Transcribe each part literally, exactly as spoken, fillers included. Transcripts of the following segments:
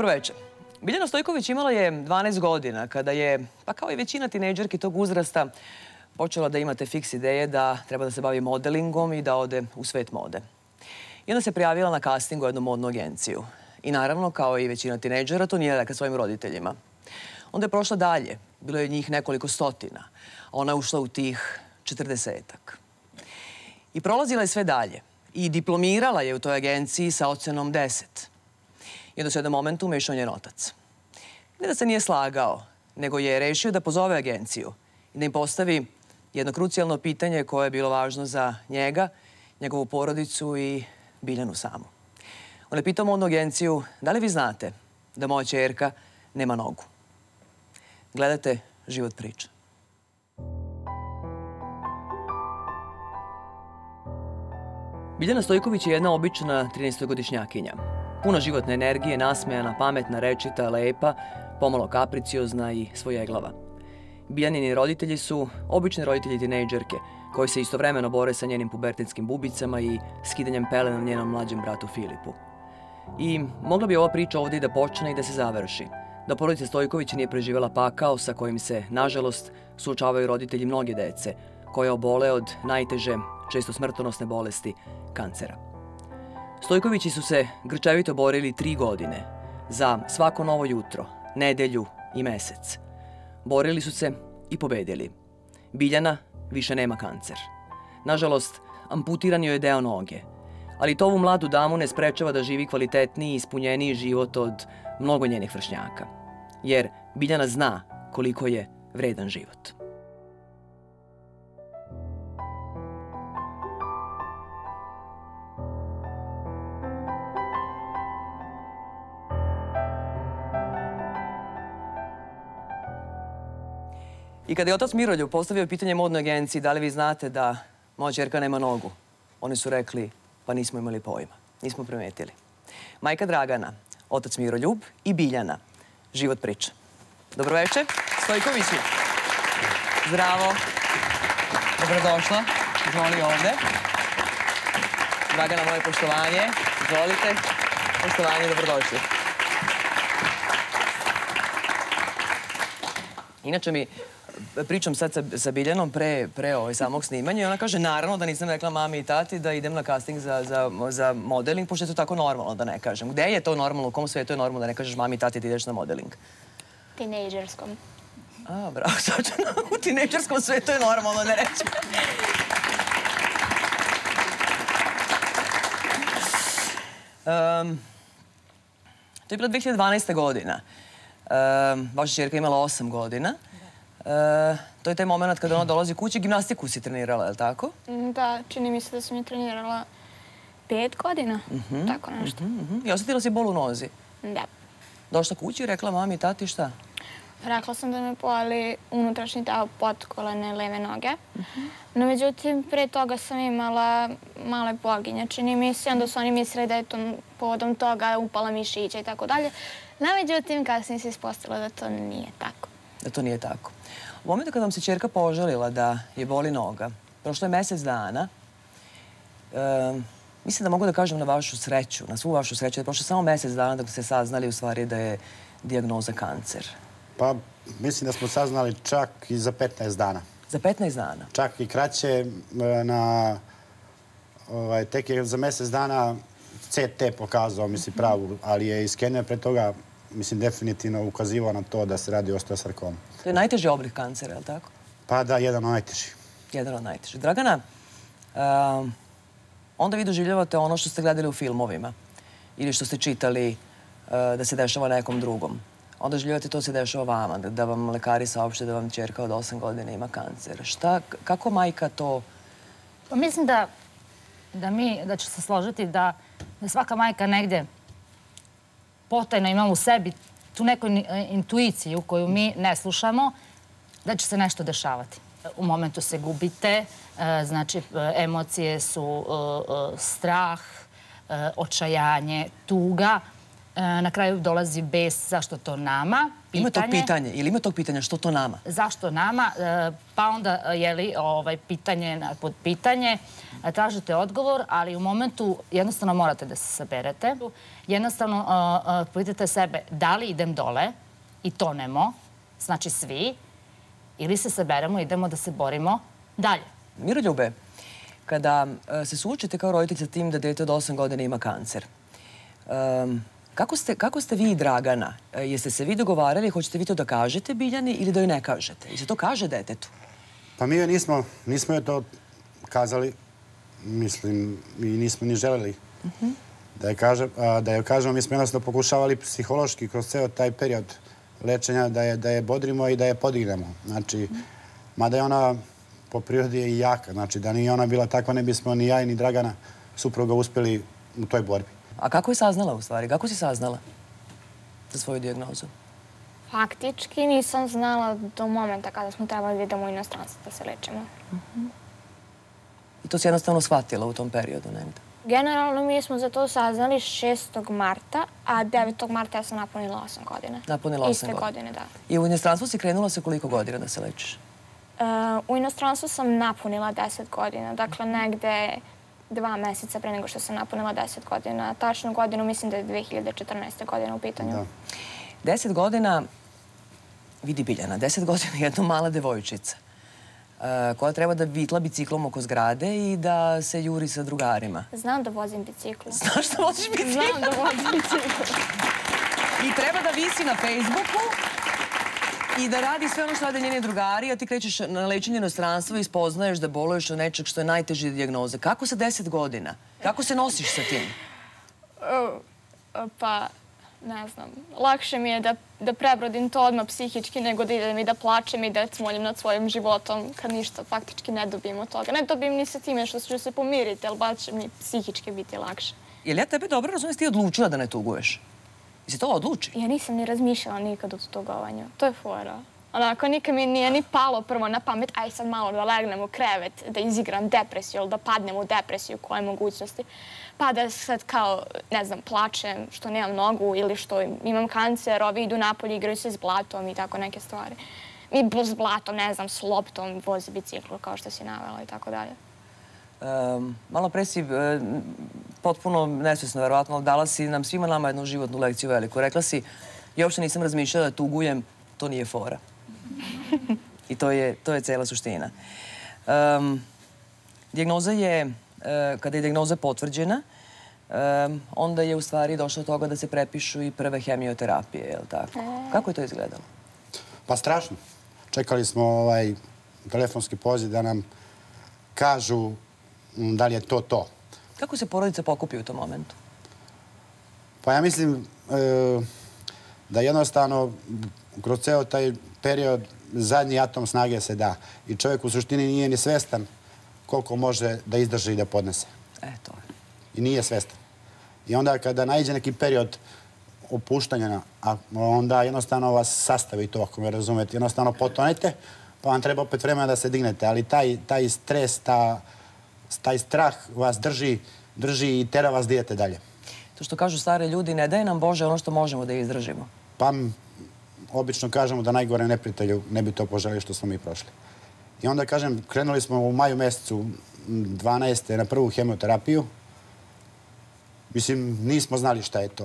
Dobro večer. Biljana Stojković imala je dvanaest godina kada je, pa kao i većina tinejdžerki tog uzrasta, počela da imate fiks ideje da treba da se bavi modelingom i da ode u svet mode. I onda se prijavila na casting u jednu modnu agenciju. I naravno, kao i većina tinejdžera, to nije rekla svojim roditeljima. Onda je prošla dalje. Bilo je njih nekoliko stotina. Ona je ušla u tih četrdesetak. I prolazila je sve dalje. I diplomirala je u toj agenciji sa ocenom deset. I onda se u jednom momentu umešao njen otac. Ne da se nije slagao, nego je rešio da pozove agenciju i da im postavi jedno krucijalno pitanje koje je bilo važno za njega, njegovu porodicu i Biljanu samu. On je pitao modnu agenciju, da li vi znate da moja ćerka nema nogu? Gledate Život priča. Biljana Stojković je jedna obična trinaestogodišnjakinja. Puna životne energije, nasmejana, pametna, rečita, lepa, pomalo kapriciozna i svojeglava. Biljanini roditelji su obični roditelji tinejdžerke, koji se istovremeno bore sa njenim pubertetskim bubicama i skidanjem pelena na njenom mlađem bratu Filipu. I mogla bi ova priča ovdje i da počne i da se završi. Da porodica Stojković nije preživjela pakao sa kojim se, nažalost, suočavaju roditelji mnoge dece, koje obole od najteže, često smrtonosne bolesti, kancera. Stojkovići su se grčevito borili tri godine za svako novo jutro, nedelju i mesec. Borili su se i pobedili. Biljana više nema kancer. Nažalost, amputiran joj je deo noge. Ali to ovu mladu damu ne sprečava da živi kvalitetniji i ispunjeniji život od mnogo njenih vršnjaka. Jer Biljana zna koliko je vredan život. I kada je otac Miroljub postavio pitanje modnoj agenciji da li vi znate da moja ćerka nema nogu, oni su rekli pa nismo imali pojma, nismo primetili. Majka Dragana, otac Miroljub i Biljana. Život priča. Dobroveče, Stojkovići. Zdravo. Dobrodošla. Izvoli ovde. Dragana, moje poštovanje. Izvolite. Poštovanje, dobrodošli. Inače mi pričam sad sa Biljanom pre samog snimanja i ona kaže naravno da nisam rekla mami i tati da idem na casting za modeling, pošto je to tako normalno da ne kažem. Gde je to normalno, u kom svetu je normalno da ne kažeš mami i tati da ideš na modeling? Tinejdžerskom. A, bravo, sačeno. U tinejdžerskom svetu je normalno da reći. To je bila dve hiljade dvanaesta. godina. Vaša ćerka imala osam godina. To je taj moment kada ona dolazi kući, gimnastiku si trenirala, je li tako? Da, čini mi se da sam je trenirala pet godina, tako nešto. I osetila si bol u nozi? Da. Došla kući i rekla mami i tati šta? Rekla sam da me boli unutrašnji deo potkolene leve noge. No, međutim, pre toga sam imala male boginje, čini mi se, onda su oni mislili da je to povodom toga upala mišića i tako dalje. No, međutim, kasnije se ispostavilo da to nije tako. Da to nije tako. U momentu kada vam se ćerka požalila da je boli noga, prošlo je mesec dana, mislim da mogu da kažem na vašu sreću, na svu vašu sreću, da je prošlo samo mesec dana da ste saznali u stvari da je dijagnoza kancer. Pa, mislim da smo saznali čak i za petnaest dana. Za petnaest dana? Čak i kraće, tek je za mesec dana C T pokazao, mislim, pravu, ali je i skener pre toga, mislim, definitivno ukazivao na to da se radi o osteosarkomu. To je najteži oblik kancera, je li tako? Pa da, jedan od najtežih. Jedan od najtežih. Dragana, onda vi doživljavate ono što ste gledali u filmovima ili što ste čitali da se dešava nekom drugom. Onda doživljavate to se dešava vama, da vam lekari saopšte da vam ćerka od osam godina ima kancer. Šta, kako majka to... Pa mislim da, da mi, da ću se složiti da svaka majka negde potajno ima u sebi tu neku intuiciju koju mi ne slušamo, da će se nešto dešavati. U momentu se gubite, znači emocije su strah, očajanje, tuga. Na kraju dolazi bes, zašto to nama? Ima tog pitanja, ili ima tog pitanja, što to nama? Zašto nama? Pa onda, jeli, pitanje pod pitanje, tražite odgovor, ali u momentu jednostavno morate da se saberete. Jednostavno pitate sebe da li idem dole i tonemo, znači svi, ili se saberemo i idemo da se borimo dalje. Miroljube, kada se suočite kao roditelj sa tim da dete od osam godina ima kancer, Kako ste, kako ste vi i Dragana? Jeste se vi dogovarali, hoćete vi to da kažete Biljani ili da joj ne kažete? I se to kaže detetu? Pa mi joj nismo, nismo joj to kazali, mislim, i nismo ni želeli da joj kažem, da joj kažemo. Mi smo jednostavno pokušavali psihološki kroz ceo taj period lečenja da je, da je bodrimo i da je podignemo. Znači, mada je ona po prirodi je i jaka, znači da nije ona bila takva, ne bismo ni ja ni Dragana supruga uspeli u toj borbi. A kako je saznala u stvari? Kako si saznala za svoju dijagnozu? Faktički nisam znala do momenta kada smo trebali da idemo u inostranstvo da se lečimo. I to si jednostavno shvatila u tom periodu negde? Generalno mi smo za to saznali šestog marta, a devetog marta ja sam napunila osam godina. Napunila osam godina? Iste godine, da. I u inostranstvu si krenula sa koliko godina da se lečiš? U inostranstvu sam napunila deset godina, dakle negde dva meseca pre nego što sam napunila deset godina. Tačnu godinu mislim da je dve hiljade četrnaeste godina u pitanju. Deset godina, vidi Biljana, deset godina je jedna mala devojčica koja treba da vitla biciklom oko zgrade i da se juri sa drugarima. Znam da vozim biciklu. Znaš da voziš biciklu? Znam da vozim biciklu. I treba da visi na Facebooku i da radi sve ono što rade njeni drugari, a ti krećeš na lečenje inostranstva i spoznaješ da boluješ od nečeg što je najteža dijagnoza. Kako sa deset godina? Kako se nosiš sa tim? Pa, ne znam. Lakše mi je da prebrodim to odmah psihički nego da idem i da plačem i da cmoljim nad svojim životom kad ništa faktički ne dobijem od toga. Ne dobijem ni sa time što ću se pomiriti, ali baš će mi psihički biti lakše. Je li ja tebe dobro razumijem, ti odlučila da ne tuguješ? I se to odluči? Ja nisam ni razmišljala nikad o tugovanju. To je fora. Onako, nikad mi nije ni palo prvo na pamet, aj sad malo da legnem u krevet, da izigram depresiju ili da padnem u depresiju, koje mogućnosti. Pa da sad kao, ne znam, plačem što nemam nogu ili što imam kancer, ovi idu napolje, igraju se s blatom i tako neke stvari. I s blatom, ne znam, s loptom vozi biciklu, kao što si navela i tako dalje. Malo pre si potpuno nesvjesno, verovatno, dala si nam svima nama jednu životnu lekciju veliku. Rekla si, ja uopšte nisam razmišljala da tugujem, to nije fora. I to je, to je cela suština. Dijagnoza je, kada je dijagnoza potvrđena, onda je u stvari došlo do toga da se prepišu i prve hemioterapije, je li tako? Kako je to izgledalo? Pa strašno. Čekali smo ovaj telefonski poziv da nam kažu da li je to to. Kako se porodica pokupi u tom momentu? Pa ja mislim da jednostavno kroz ceo taj period zadnji atom snage se da. I čovjek u suštini nije ni svestan koliko može da izdrži i da podnese. E, to je. I nije svestan. I onda kada naiđe neki period opuštanja, onda jednostavno vas sastavi to, ako me razumete. Jednostavno potonete, pa vam treba opet vremena da se dignete. Ali taj stres, taj strah vas drži, drži i tera vas da idete dalje. To što kažu stare ljudi, ne daje nam Bože ono što možemo da izdržimo. Pa obično kažemo da najgore neprijatelju ne bi to poželio što smo mi prošli. I onda kažem, krenuli smo u maju mesecu dvanaeste na prvu hemioterapiju. Mislim, nismo znali šta je to.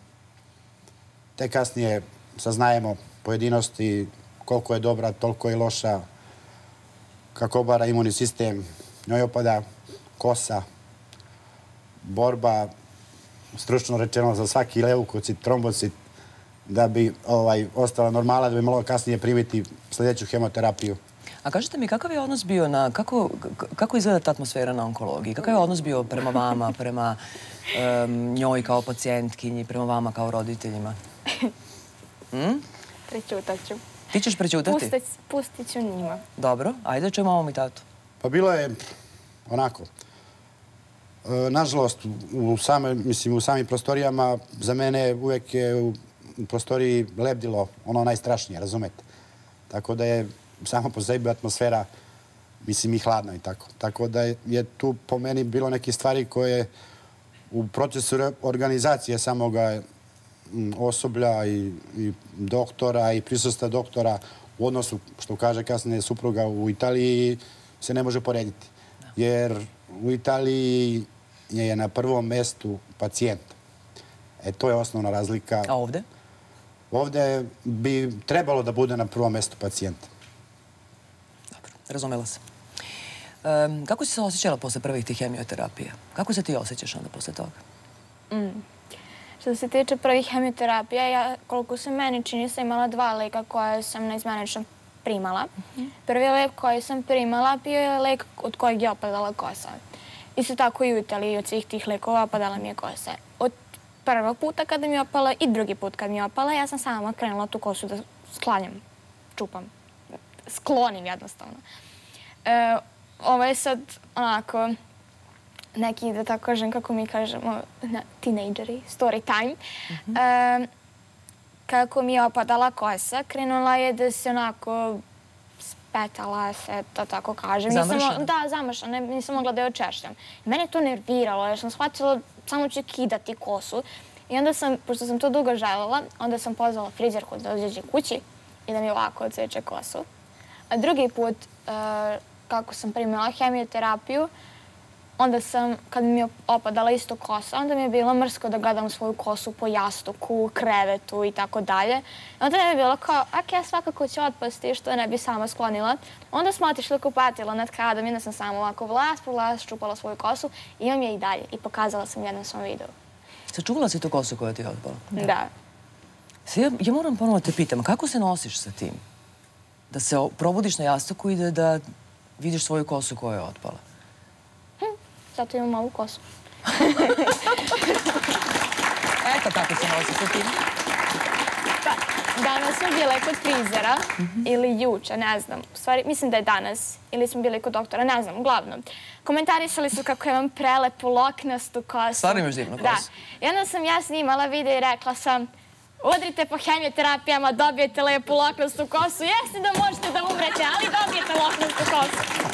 Te kasnije saznajemo pojedinosti, koliko je dobra, toliko je loša, kako obara imunni sistem, njoj opada kosa, borba, stručno rečeno, za svaki leukocit, trombocit, da bi ostala normala, da bi malo kasnije primiti sljedeću hemoterapiju. A kažete mi, kakav je odnos bio na... Kako izgleda ta atmosfera na onkologiji? Kakav je odnos bio prema vama, prema njoj kao pacijentkinji, prema vama kao roditeljima? Prećutat ću. Ti ćeš prećutati? Pustit ću njima. Dobro, ajde čujemo mamu i tatu. Pa bilo je onako. Nažalost, u samim prostorijama za mene uvek je u prostoriji lebdilo ono najstrašnije, razumete? Tako da je samo po sebi atmosfera, mislim, i hladna i tako. Tako da je tu po meni bilo neke stvari koje u procesu organizacije samoga osoblja i doktora i prisustva doktora u odnosu, što kaže kasnije supruga, u Italiji se ne može porediti. Jer u Italiji je na prvom mestu pacijent. E, to je osnovna razlika. A ovde? Ovde bi trebalo da bude na prvom mestu pacijent. Dobro, razumela sam. Kako si se osjećala posle prvih tih hemioterapija? Kako se ti osjećaš onda posle toga? Što se tiče prvih hemioterapija, ja, koliko se meni čini, sam imala dva leka koje sam neizmenično primala. Prvi lek koji sam primala bio je lek od kojeg je opadala kosa. Isto tako i u Italiji od svih tih lekova opadala mi je kosa. Od prvog puta kada mi je opala i drugi put kada mi je opala, ja sam sama krenula tu kosu da sklanjam, čupam, sklonim jednostavno. Ovo je sad onako neki, da tako kažem, kako mi kažemo, tinejdžeri, story time. Kako mi je opadala kosa, krenula je da se onako spetala se, to tako kažem. Zamršana? Da, zamršana, nisam mogla da je očešljam. Mene je to nerviralo, jer sam shvatila samo ću kidati kosu. I onda sam, pošto sam to dugo želela, onda sam pozvala frizerku da dođe kući i da mi ovako odseče kosu. A drugi put, kako sam primila hemioterapiju, onda sam, kad mi je opadala isto kosa, onda mi je bilo mrsko da gledam svoju kosu po jastuku, krevetu i tako dalje. Onda mi je bilo kao, ak ja svakako ću otpasti što ne bi sama sklonila. Onda smo otišli kupatilo nad kadom i onda sam samo ovako vlas po vlas čupala svoju kosu i imam je i dalje. I pokazala sam jednom svom videu. Sačuvala si tu kosu koja ti je otpala? Da. Ja moram ponovno te pitam, kako se nosiš sa tim? Da se probudiš na jastuku i da vidiš svoju kosu koja je otpala? Zato imam ovu kosu. Eto kako se nosi sa tim. Pa, danas smo bile kod frizera ili juče, ne znam. U stvari, mislim da je danas. Ili smo bili kod doktora, ne znam, uglavnom. Komentarisali su kako imam prelepu loknastu kosu. Stvarno imaš divnu kosu? Da. I onda sam ja snimala video i rekla sam udrite po hemioterapijama, dobijete lepu loknastu kosu. Jeste da možete da umrete, ali dobijete loknastu kosu.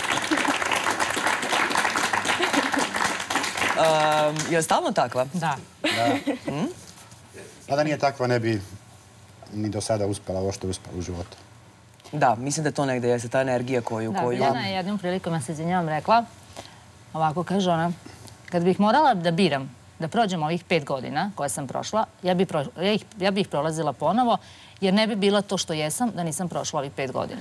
Je li stalno takva? Da. Pa da nije takva, ne bi ni do sada uspela ovo što je uspela u životu. Da, mislim da to negde jeste, ta energija koju... Da, Biljana je jednom prilikom, ja se izvinjavam, rekla, ovako kaže ona, kad bih morala da biram, da prođem ovih pet godina koje sam prošla, ja bih prolazila ponovo, jer ne bi bila to što jesam da nisam prošla ovih pet godina.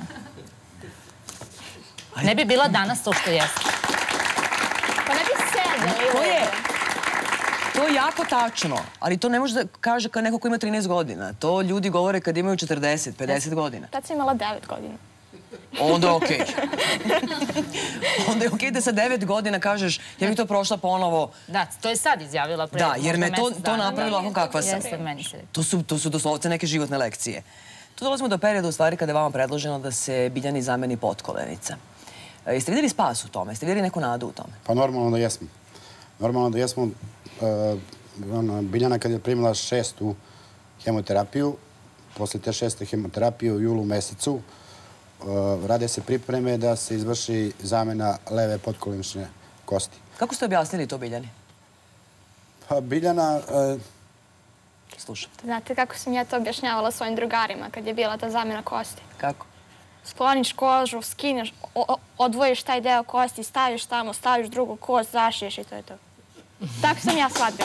Ne bi bila danas to što jesam. Pa ne bi sedjeli. To je... To je jako tačno, ali to ne može da kaže kao neko ko ima trinaest godina. To ljudi govore kad imaju četrdeset, pedeset godina. Tad sam imala devet godina. Onda je okej. Onda je okej da sa devet godina kažeš ja bih to prošla ponovo. Da, to je sad izjavila pre Da, jer me možda mesec to dana. napravilo ovako kakva sam. Jeste, meni se. To su doslovce neke životne lekcije. Tu dolazimo do perioda u stvari kada je vama predloženo da se Biljani zameni potkolenica. Jeste vidjeli spas u tome? Jeste vidjeli neku nadu u tome? Pa normalno da jesmo. Normalno da jesmo. Biljana kad je primila šestu hemoterapiju, posle te šeste hemoterapije u julu mesecu, rade se pripreme da se izvrši zamena leve potkolenične kosti. Kako ste objasnili to Biljani? Pa Biljana... Slušajte. Znate kako sam ja to objašnjavala svojim drugarima kad je bila ta zamena kosti? Kako? Skloniš kožu, skineš, odvojiš taj deo kosti, staviš tamo, staviš drugu kost, zašiješ i to je to. Tako sam ja shvatila.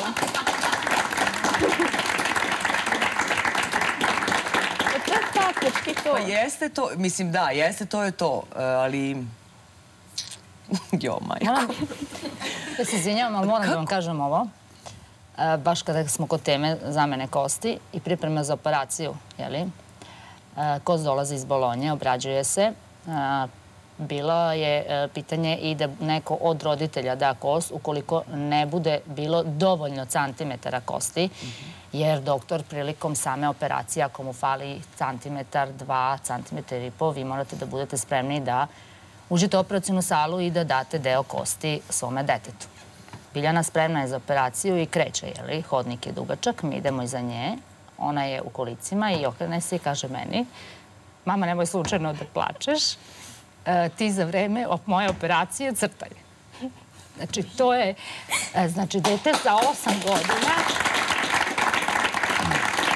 To je faktički to. Pa jeste to, mislim da, jeste to je to, ali... Jo, majko. Ja se izvinjavam, ali moram da vam kažem ovo. Baš kada smo kod teme zamene kosti i pripreme za operaciju, jeli? Kost dolazi iz Bolonje, obrađuje se. Bilo je pitanje i da neko od roditelja da kost ukoliko ne bude bilo dovoljno centimetara kosti, jer doktor prilikom same operacije, ako mu fali centimetar, dva, centimetar i pol, vi morate da budete spremni da uđete u operacijnu salu i da date deo kosti svome detetu. Biljana spremna je za operaciju i kreće, jeli? Hodnik je dugačak, mi idemo iza nje. Ona je u kolicima i okrene se i kaže meni, mama, nemoj slučajno da plačeš, ti za vreme moje operacije crtaj. Znači, to je, znači, dete za osam godina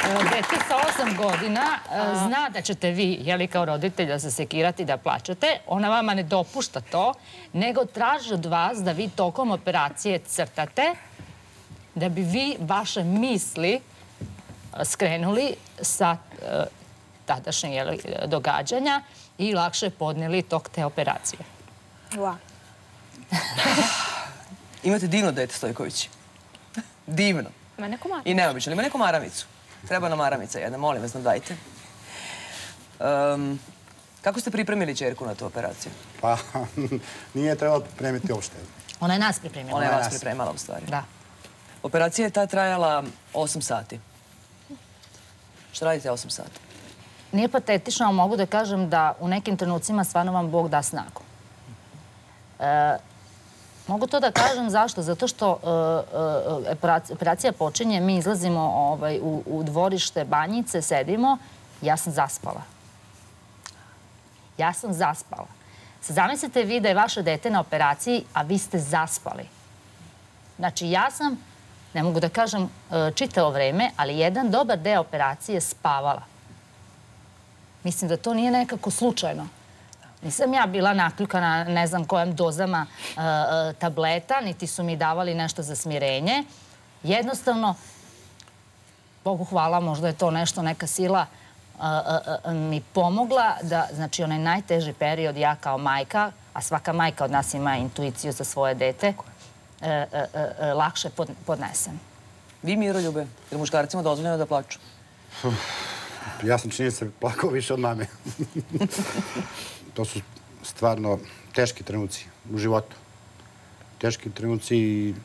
dete sa osam godina zna da ćete vi, jeli kao roditelj, da se sekirate, da plaćate. Ona vama ne dopušta to, nego traži od vas da vi tokom operacije crtate, da bi vi vaše misli skrenuli sa tadašnjeg događanja i lakše podnijeli tok te operacije. Wow. Imate divno dete, Stojković. Divno. Ima neku maramicu. I neobično. Ima neku maramicu. Treba nam maramica jedna. Molim vas, nam dajte. Kako ste pripremili ćerku na tu operaciju? Pa, nije trebalo pripremiti uopšte. Ona je nas pripremila. Ona je vas pripremala, u stvari. Da. Operacija je ta trajala osam sati. Šta radite osam sati? Nije patetično, ali mogu da kažem da u nekim trenucima stvarno vam Bog da snagu. Mogu to da kažem zašto? Zato što operacija počinje, mi izlazimo u dvorište banjice, sedimo, ja sam zaspala. Ja sam zaspala. Zamislite vi da je vaše dete na operaciji, a vi ste zaspali. Znači, ja sam, ne mogu da kažem čitavo vreme, ali jedan dobar deo operacije spavala. Mislim da to nije nekako slučajno. Nisam ja bila nakljukana ne znam kojim dozama tableta, niti su mi davali nešto za smirenje. Jednostavno, Bogu hvala, možda je to nešto, neka sila mi pomogla da, znači, onaj najteži period ja kao majka, a svaka majka od nas ima intuiciju za svoje dete, lakše podnesem. Vi, Miroljube, je li muškarcima dozvoljeno da plaču? Ja sam čini se plakao više od mame. To su stvarno teški trenuci u životu. Teški trenuci i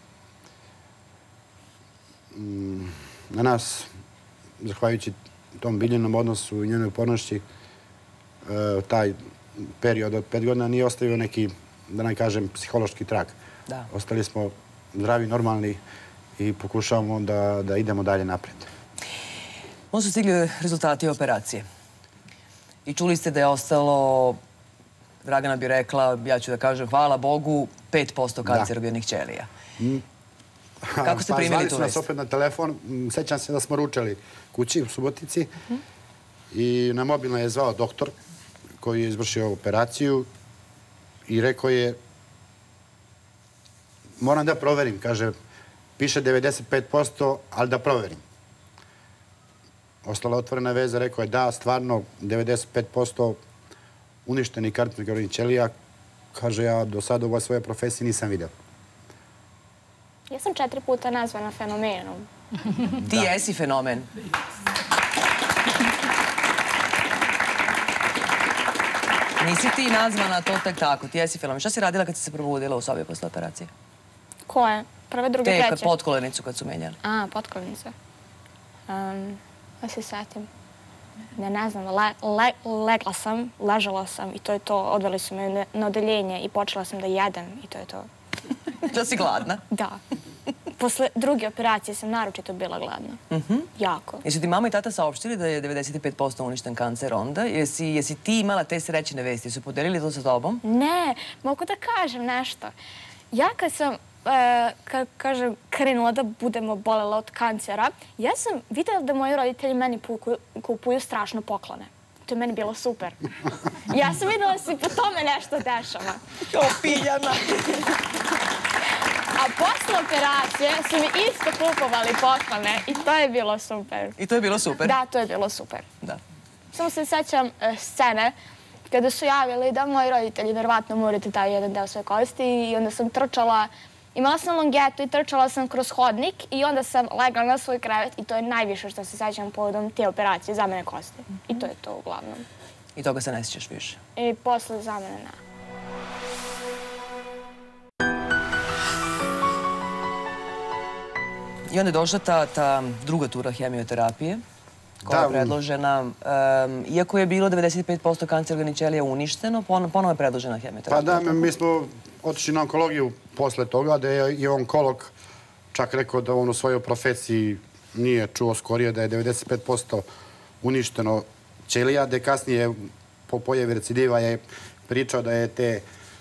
na nas, zahvaljujući tom Biljanom odnosu i njenoj upornošći, taj period od pet godina nije ostavio neki, da ne kažem, psihološki trag. Ostali smo zdravi, normalni i pokušavamo da idemo dalje napred. Onda su stigli rezultati operacije. I čuli ste da je ostalo, Dragana bi rekla, ja ću da kažem, hvala Bogu, pet posto kancerogenih ćelija. Kako ste primili tu vest? Pa zvali su nas opet na telefon. Sećam se da smo ručali kući u Subotici i na mobilno je zvao doktor koji je izvršio operaciju i rekao je, moram da proverim, kaže, piše devedeset pet posto, ali da proverim. Ostala otvorena veza, rekao je da, stvarno, devedeset pet posto uništeni kancerogenih ćelija, kaže, ja do sada u ovoj svojoj profesiji nisam vidio. Ja sam četiri puta nazvana fenomenom. Ti jesi fenomen. Nisi ti nazvana to tek tako, ti jesi fenomen. Šta si radila kad si se probudila u sobi posle operacije? Koje? Prve, druge, treće? Te potkolenicu kad su menjali. A, potkolenicu. Da se setim. Ne, ne znam, legla sam, ležala sam i to je to. Odveli su me na odeljenje i počela sam da jedem i to je to. Da si gladna? Da. Posle druge operacije sam naročito bila gladna. Jako. Jesi ti mama i tata saopštili da je devedeset pet posto uništen kancer onda? Jesi ti imala te srećene vesti? Su podelili to sa tobom? Ne, mogu da kažem nešto. Ja kad sam, kad kažem, krenula da budem obolela od kancera, ja sam videla da moji roditelji meni kupuju strašno poklone. To je meni bilo super. Ja sam videla da se po tome nešto dešava. Kao piljana. A posle operacije su mi isto kupovali poklone i to je bilo super. I to je bilo super? Da, to je bilo super. Da. Samo se sećam scene kada su javili da moji roditelji verovatno morate taj jedan deo svoje kosti i onda sam trčala, imala sam longetu i trčala sam kroz hodnik i onda sam legla na svoj krevet i to je najviše što se sećam povodom te operacije, za mene kosti. I to je to uglavnom. I toga se ne sjećaš više? I posle za mene ne. I onda je došla ta druga tura hemioterapije koja je predložena. Iako je bilo devedeset pet posto kancerogenih ćelija uništeno, ponovo je predložena hemioterapija. Pa da, mi smo otišli na onkologiju posle toga, da je i onkolog čak rekao da on u svojoj profesiji nije čuo skorije da je devedeset pet posto uništeno ćelija, da kasnije po pojavi recidiva je pričao da je te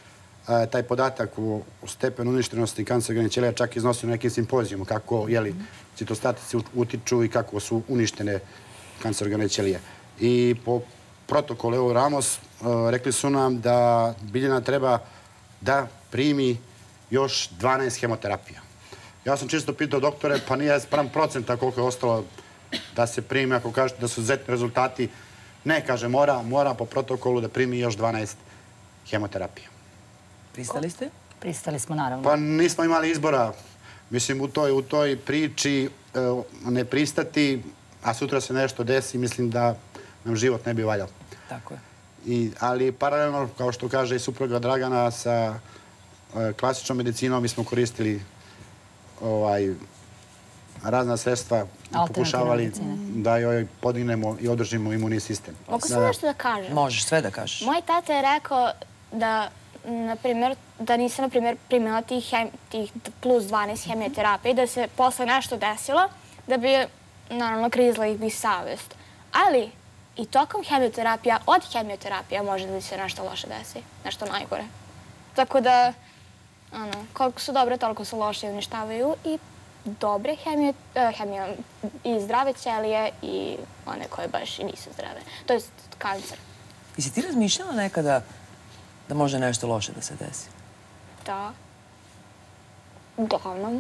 taj podatak u stepenu uništenosti kancerogenih ćelija čak iznosio na nekim simpozijama, kako citostatici utiču i kako su uništene kancerogene ćelije. I po protokolu EU Ramos rekli su nam da Biljana treba da primi još dvanaest hemoterapija. Ja sam čisto pitao doktore, pa nije sprem procenta koliko je ostalo da se primi, ako kažete da su izuzetni rezultati. Ne, kaže, mora, mora po protokolu da primi još dvanaest hemoterapija. Pristali ste? Pristali smo, naravno. Pa nismo imali izbora. Mislim, u toj, u toj priči ne pristati, a sutra se nešto desi, mislim da nam život ne bi valjao. Tako je. I, ali paralelno, kao što kaže i supruga Dragana, sa e, klasičnom medicinom mi smo koristili ovaj, razna sredstva, pokušavali da joj podignemo i održimo imunni sistem. Mogu sam nešto da kažem? Možeš sve da kažeš. Moj tata je rekao da, na primjer, da nisam, na primjer, primila tih, tih plus dvanaest hemioterapije, da se posle nešto desilo, da bi, naravno, krizla ih bi savest. Ali, i tokom hemioterapija, od hemioterapija može da se nešto loše desi, nešto najgore. Tako da, ono, koliko su dobre, toliko su loše i uništavaju i dobre hemije, hemije i zdrave ćelije i one koje baš i nisu zdrave. To je kancer. I si ti razmišljala nekada da može nešto loše da se desi? Da. Uglavnom.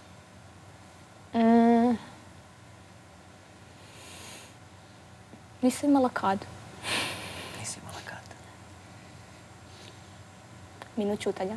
Mm. Nisam imala kad. Nisi imala kad. Minut ćutanja.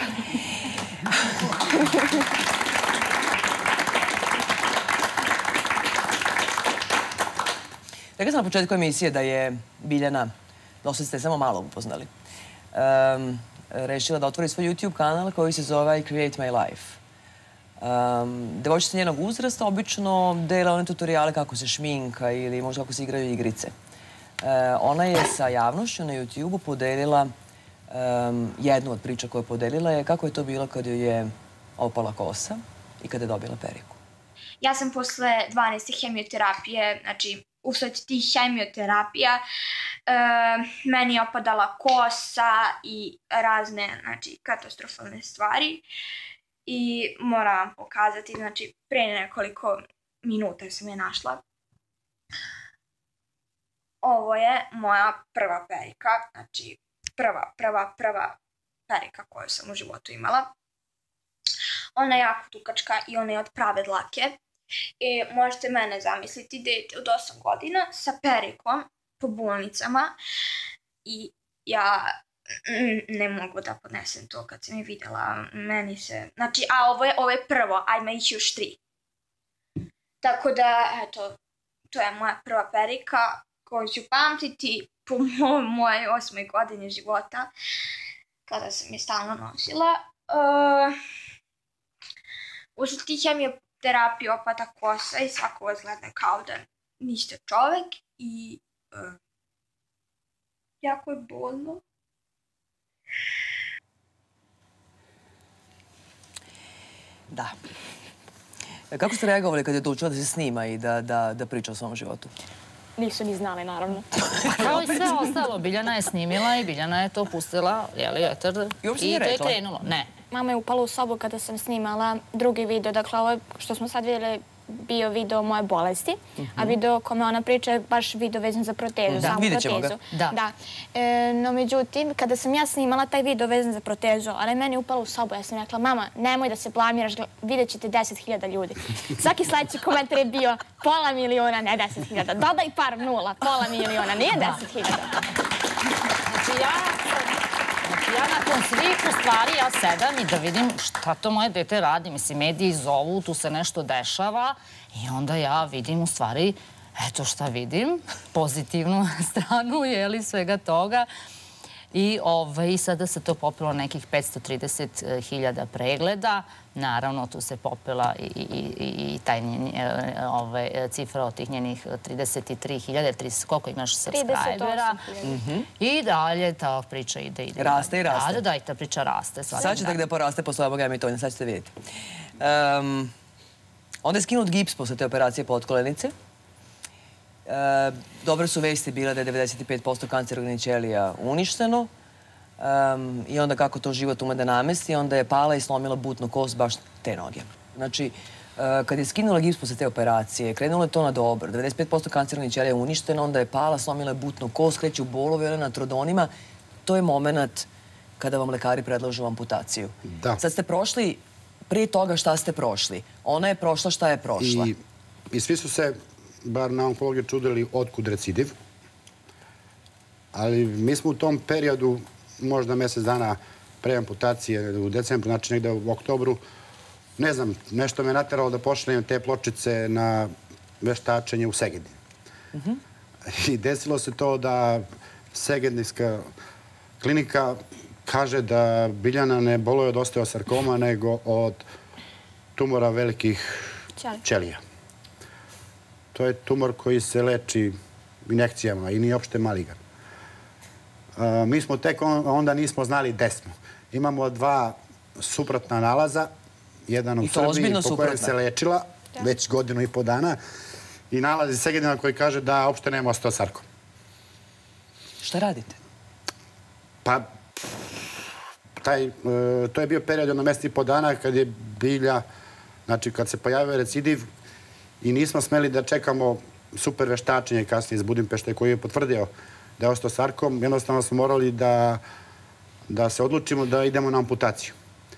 Rekla sam na početku emisije da je Biljana, dosta ste samo malo upoznali, um, rešila da otvori svoj YouTube kanal koji se zove I Create My Life. Um, devojčice njenog uzrasta obično dele one tutoriale kako se šminka ili možda kako se igraju igrice. Uh, ona je sa javnošću na YouTube-u podelila um, jednu od priča koju je podelila je kako je to bilo kad joj je opala kosa i kada je dobila periku. Ja sam posle dvanaeste hemioterapije, znači usled tih hemioterapija, e, meni je opadala kosa i razne, znači, katastrofalne stvari. I moram vam pokazati, znači, pre nekoliko minuta sam je našla. Ovo je moja prva perika, znači, prva, prva, prva perika koju sam u životu imala. Ona je jako tukačka i ona je od prave dlake. I možete mene zamisliti dete od osam godina sa perikom po bolnicama i ja ne mogu da podnesem to kad sam je videla. Meni se... Znači, a ovo je, ovo je prvo, a ima ih još tri. Tako da, eto, to je moja prva perika koju ću pamtiti po moj, mojoj osmoj godini života kada sam je stalno nosila. Uh, Usled tih hemioterapije opada kosa i svako vas gleda kao da niste čovek i uh, jako je bolno. Da. Kako ste reagovali kad je odlučila da se snima i da, da, da priča o svom životu? Nisu ni znali, naravno. Kao i sve ostalo, Biljana je snimila i Biljana je to pustila, jeli, eter, I uopšte nije to je rekla? krenulo. Ne. Mama je upala u sobu kada sam snimala drugi video. Dakle, ovo što smo sad vidjeli bio video moje bolesti, a video o kome ona priča je baš video vezan za protezu, Da, samu vidjet ćemo ga. protezu. Da. Da. E, no, međutim, kada sam ja snimala taj video vezan za protezu, ona je meni upala u sobu, ja sam rekla, mama, nemoj da se blamiraš, vidjet ćete deset hiljada ljudi. Svaki sledeći komentar je bio pola miliona, ne deset hiljada. Dodaj par nula, pola miliona, nije deset hiljada. Znači ja, znači ja nakon svih u stvari ja sedam i da vidim šta to moje dete radi. Mislim, mediji zovu, tu se nešto dešava i onda ja vidim u stvari, eto šta vidim, pozitivnu stranu, jeli, svega toga. I ovaj, sada se to popelo nekih petsto trideset hiljada pregleda. Naravno, tu se popela i, i, i taj njen, ovaj, cifra od tih njenih trideset tri hiljade, koliko imaš subscribera. I dalje ta priča ide, ide. Raste i raste. Da, da, i ta priča raste. Sad će da poraste posle ovog emitovanja, sad ćete vidjeti. Um, onda je skinut gips posle te operacije potkolenice. E, dobre su vesti bile da je devedeset pet posto kancerogenih ćelija uništeno. um, i onda kako to život ume da namesti, onda je pala i slomila butnu kost baš te noge. Znači, uh, kad je skinula gips posle te operacije, krenulo je to na dobro, devedeset pet posto kancernih ćelija je uništeno, onda je pala, slomila je butnu kost, kreću bolove na trodonima. To je moment kada vam lekari predlažu amputaciju. Da. Sad ste prošli, prije toga šta ste prošli. Ona je prošla šta je prošla. I, i svi su se, bar na onkologiji, čudili otkud recidiv. Ali mi smo u tom periodu, možda mjesec dana pre amputacije u decembru, znači negde u oktobru, ne znam, nešto me nateralo da pošaljem te pločice na veštačenje u Segedin. Mhm. I desilo se to da Segedinska klinika kaže da Biljana ne boluje od osteosarkoma, nego od tumora velikih ćelija. To je tumor koji se leči injekcijama i nije opšte maligan. Mi smo tek onda nismo znali gde smo. Imamo dva suprotna nalaza, jedan u Srbiji po kojem se lečila već godinu i po dana i nalaz iz Segedina koji kaže da opšte nema osteosarkom. Šta radite? Pa, taj, to je bio period jedno mjesec i po dana kad je Bilja, znači kad se pojavio recidiv i nismo smeli da čekamo super veštačenje kasnije iz Budimpešte koji je potvrdio da je osteosarkom, jednostavno smo morali da, da se odlučimo da idemo na amputaciju.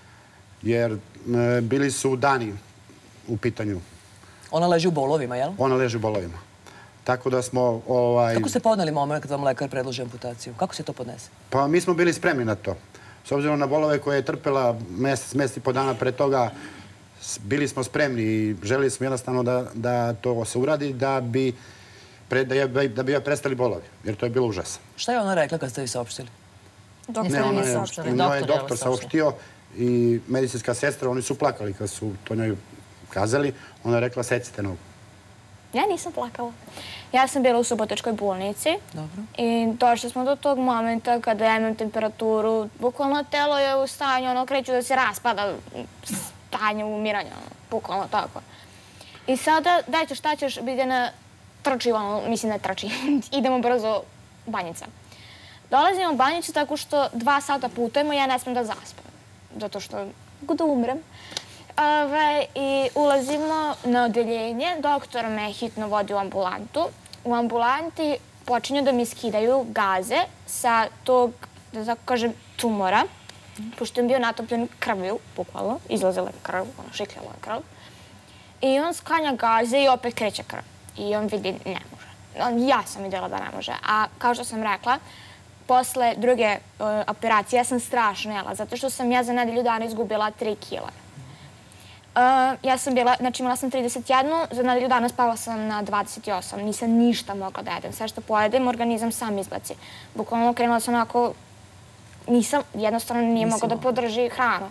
Jer e, bili su dani u pitanju. Ona leži u bolovima, jel? Ona leži u bolovima. Tako da smo... Ovaj... Kako ste podneli moment kad vam lekar predloži amputaciju? Kako se to podnese? Pa mi smo bili spremni na to. S obzirom na bolove koje je trpela mjesec, mjesec i po dana pre toga, bili smo spremni i želeli smo jednostavno da, da to se uradi, da bi, pre, da, je, da bi joj prestali bolovi, jer to je bilo užasno. Šta je ona rekla kad ste vi saopštili? Ne, ona je, ona je doktor saopštio i medicinska sestra, oni su plakali kad su to njoj kazali. Ona je rekla, secite nogu. Ja nisam plakala. Ja sam bila u Subotičkoj bolnici. Dobro. I došli smo do tog momenta kada ja imam temperaturu. Bukvalno telo je u stanju, ono kreću da se raspada, stanje umiranja, bukvalno tako. I sada, dajte šta ćeš, Biljana, trči, ono, mislim da trči, idemo brzo u banjica. Dolazimo u banjicu tako što dva sata putujemo i ja ne smem da zaspam. Zato što da umrem. Ove, I ulazimo na odeljenje, doktor me hitno vodi u ambulantu. U ambulanti počinju da mi skidaju gaze sa tog, da tako kažem, tumora, pošto je bio natopljen krvju, bukvalno, izlazila je krv, ono, šikljala je krv. I on skanja gaze i opet kreće krv. I on vidi, ne može. Ja sam vidjela da ne može. A kao što sam rekla, posle druge uh, operacije ja sam strašno jela, zato što sam ja za nedelju dana izgubila tri kila. Uh, ja sam bila, znači imala sam trideset jedan, za nedelju dana spala sam na dvadeset osam. Nisam ništa mogla da jedem. Sve što pojedem, organizam sam izbaci. Bukvalno krenula sam onako, nisam, jednostavno nije mogla da podrži hranu.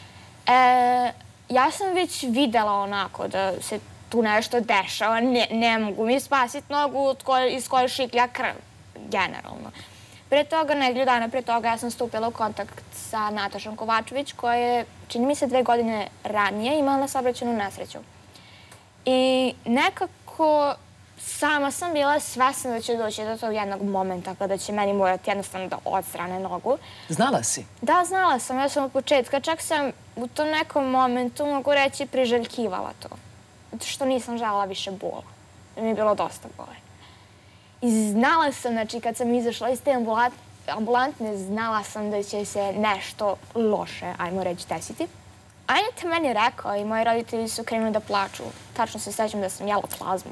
E, ja sam već videla onako da se tu nešto dešava, ne, ne mogu mi spasiti nogu iz koje šiklja krv, generalno. Pre toga, nedelju dana pre toga, ja sam stupila u kontakt sa Natašom Kovačević, koja je, čini mi se, dve godine ranije imala saobraćajnu nesreću. I nekako sama sam bila svesna da će doći do tog jednog momenta kada će meni morati jednostavno da odstrane nogu. Znala si? Da, znala sam. Ja sam od početka. Čak sam u tom nekom momentu, mogu reći, priželjkivala to. Zato što nisam želela više bola. Mi je bilo dosta bole. I znala sam, znači, kad sam izašla iz te ambulantne, znala sam da će se nešto loše, ajmo reći, desiti. Ajde meni rekao i moji roditelji su krenuli da plaču. Tačno se sećam da sam jela plazmu.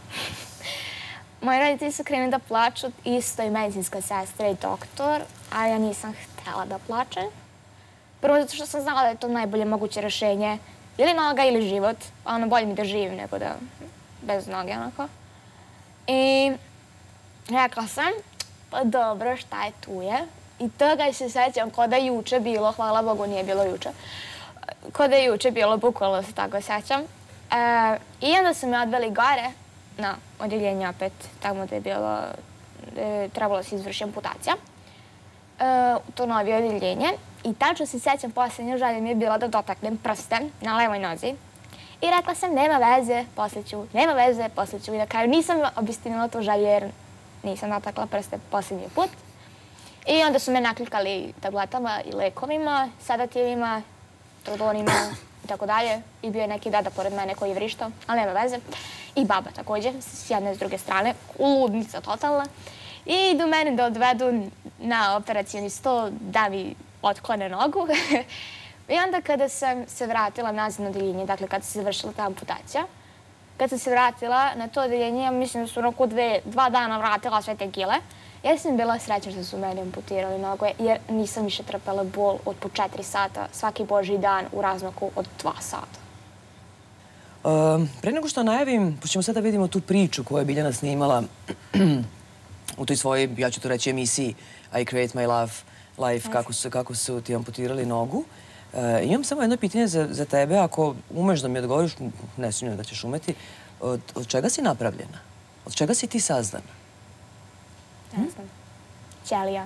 Moji roditelji su krenuli da plaču, isto i medicinska sestra i doktor, a ja nisam htjela da plačem. Prvo zato što sam znala da je to najbolje moguće rešenje. Ili noga ili život. Ono, bolje mi da živim nego da bez noge, onako. I rekla sam, pa dobro, šta je tu je. I toga se sećam ko da je juče bilo, hvala Bogu nije bilo juče. Ko da je juče bilo, bukvalno se tako sećam. E, I onda su me odveli gore na odjeljenje opet, tamo da je bilo, e, trebalo se izvrši amputacija. E, to novi odjeljenje. I tačno se sećam, posljednja želja mi je bila da dotaknem prste na levoj nozi. I rekla sam, nema veze, posle ću, nema veze, posle ću. I na kraju nisam obistinila tu želju jer nisam dotakla prste posljednji put. I onda su me naklikali tabletama i lekovima, sedativima, trodonima i tako dalje. I bio je neki deda pored mene koji je vrištao, ali nema veze. I baba također, s jedne i s druge strane, ludnica totalna. I idu mene da odvedu na operacioni sto da mi otklone nogu. I onda kada sam se vratila nazad na odeljenje, dakle kada se završila ta amputacija, kad sam se vratila na to odeljenje, ja mislim da su oko dva dana vratila sve te kile, ja sam bila srećna što su meni amputirali noge, jer nisam više trpela bol od po četiri sata svaki božji dan u razmaku od dva sata. Pre nego što najavim, poćemo sada vidimo tu priču koju je Biljana snimala u toj svojoj, ja ću to reći, emisiji I Create My Love Life, kako su ti amputirali nogu. Imam samo jedno pitanje za tebe, ako umeš da mi odgovoriš, ne sumnjam da ćeš umeti, od čega si napravljena? Od čega si ti sazdana? Ne znam. Ćelija.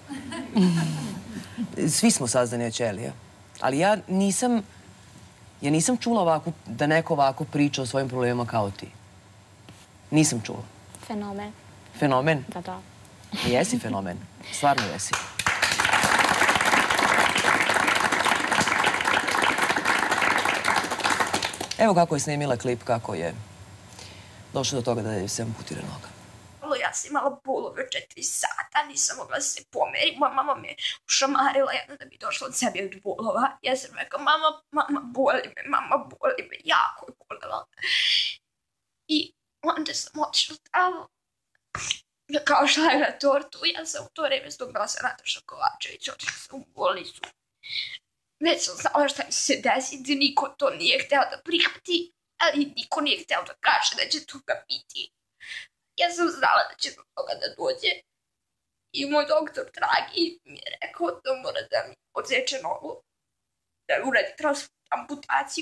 Svi smo sazdani od ćelija, ali ja nisam ja nisam čula da neko ovako priča o svojim problemima kao ti. Nisam čula. Fenomen. Fenomen? Da, da. Jesi fenomen. Stvarno jesi. Evo kako je snimila klip, kako je došlo do toga da je se amputira noga. Ja sam imala bolove četiri sata, nisam mogla se pomeriti. Moja mama me ušamarila jedna da bi došla od sebe od bolova. Ja sam rekao, mama, mama, boli me, mama, boli me, jako je bolela. I onda sam otišla tamo, kao šla je na tortu. Ja sam u to vreme stupila sa Nataša Kovačević, otišla sam u bolnicu. Već sam znala šta će se desiti, niko to nije hteo da prihvati, ali niko nije hteo da kaže da će toga biti. Ja sam znala da će do toga da dođe i moj doktor Dragi mi je rekao da mora da mi odseče nogu, da uradi transputaciju.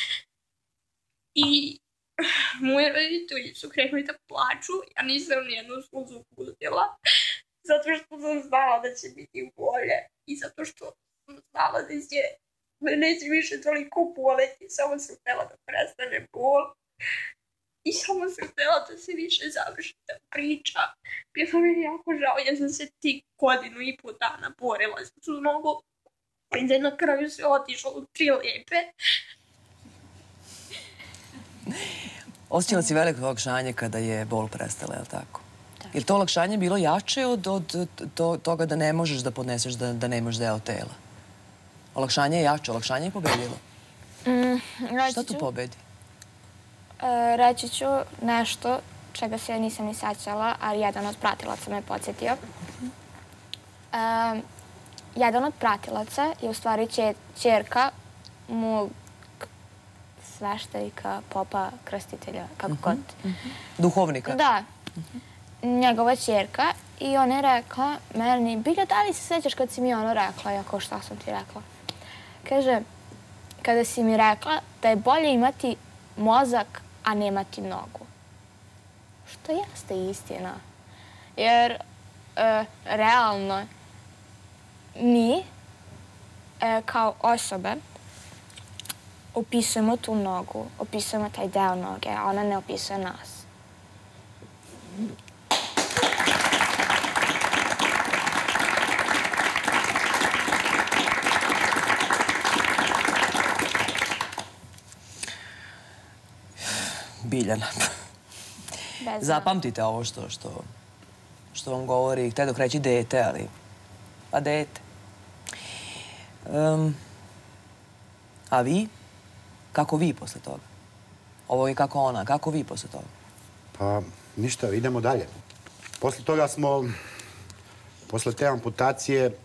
I moji roditelji su krenuli da plaču, ja nisam nijednu suzu pustila, zato što sam znala da će biti bolje i zato što sam znala da će me neće više toliko boleti, samo sam htjela da prestane bol. I samo sam htjela da se više završi ta priča. Bilo mi je jako žao, ja sam se ti godinu i pol dana borila za tu nogu. I da je na kraju sve otišlo u tri lepe. Osjećala si veliko olakšanje kada je bol prestala, je li tako? Je li to olakšanje bilo jače od toga da ne možeš da podneseš, da nemaš deo tela? Olakšanje je jače, olakšanje je pobedilo. Šta tu pobedi? Reći ću nešto čega se ja nisam ni sećala, ali jedan od pratilaca me podsjetio. Jedan od pratilaca je u stvari ćerka mog sveštenika, popa, krstitelja, kako god. Duhovnika? Da. Njegova ćerka i ona je rekla meni, Bilja, da li se sećaš kad si mi ono rekla? Ja kao, šta sam ti rekla? Kaže, kada si mi rekla da je bolje imati mozak, a nemati nogu. Što jeste istina. Jer, realno, mi, kao osobe, opisujemo tu nogu, opisujemo taj deo noge, a ona ne opisuje nas. Biljana. Zapamtite ovo što vam govori, htio dok reći dete, ali pa dete. A vi? Kako vi posle toga? Ovo je kako ona, kako vi posle toga? Pa ništa, idemo dalje. Posle toga smo, posle te amputacije,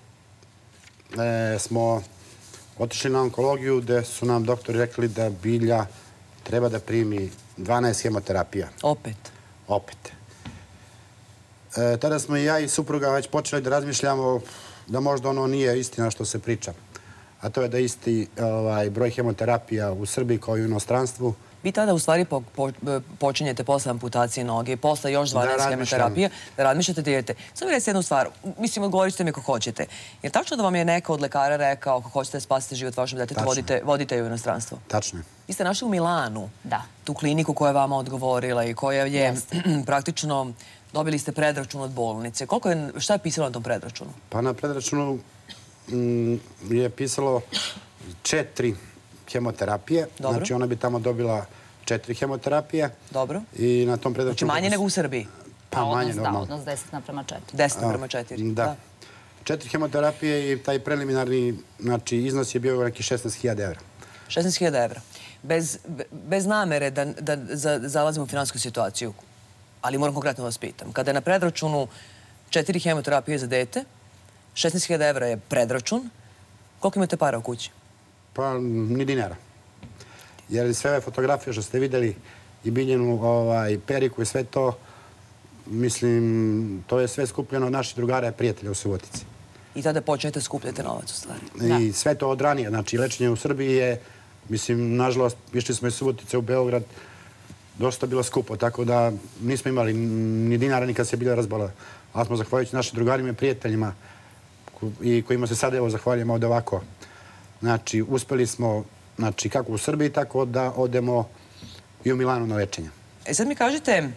smo otišli na onkologiju gde su nam doktori rekli da Bilja treba da primi dvanaest hemoterapija. Opet? Opet. Tada smo i ja i supruga već počeli da razmišljamo da možda ono nije istina što se priča. A to je da isti broj hemoterapija u Srbiji kao i u inostranstvu Vi tada u stvari počinjete posle amputacije noge, posle još dvanaest hemoterapija, da razmišljate dijete. Samo mi recite jednu stvar, mislim, odgovorit ćete mi ako hoćete. Je tačno da vam je neko od lekara rekao ako hoćete da spasite život vašem detetu, vodite ju u inostranstvo? Tačno je. Vi ste našli u Milanu Da. tu kliniku koja je vama odgovorila i koja je praktično, dobili ste predračun od bolnice. Šta je pisalo na tom predračunu? Pa na predračunu je pisalo četiri hemoterapije. Znači ona bi tamo dobila četiri hemoterapije. Dobro. I na tom predračunu... Znači manje nego u Srbiji? Pa manje, normalno. Odnos deset naprema četiri. deset naprema četiri. Da. Četiri hemoterapije i taj preliminarni iznos je bio neki šesnaest hiljada evra. šesnaest hiljada evra. Bez namere da zalazimo u finansijsku situaciju, ali moram konkretno vas pitam. Kada je na predračunu četiri hemoterapije za dete, šesnaest hiljada evra je predračun, koliko imate para u kući? Pa ni dinara. Jer sve ove fotografije što ste vidjeli i Biljenu periku i sve to, mislim, to je sve skupljeno od naših drugara i prijatelja u Subotici. I tada počnete skupljati novac u stvari. I sve to od ranije. Znači, lečenje u Srbiji je, mislim, nažalost, išli smo iz Subotice u Beograd, dosta bilo skupo, tako da nismo imali ni dinara ni kad se bila razbola. Ali smo, zahvaljujući našim drugarima i prijateljima i kojima se sad evo zahvaljujemo ovdje ovako. Znači, uspeli smo, znači, kako u Srbiji, tako da odemo i u Milanu na lečenje. E sad mi kažete,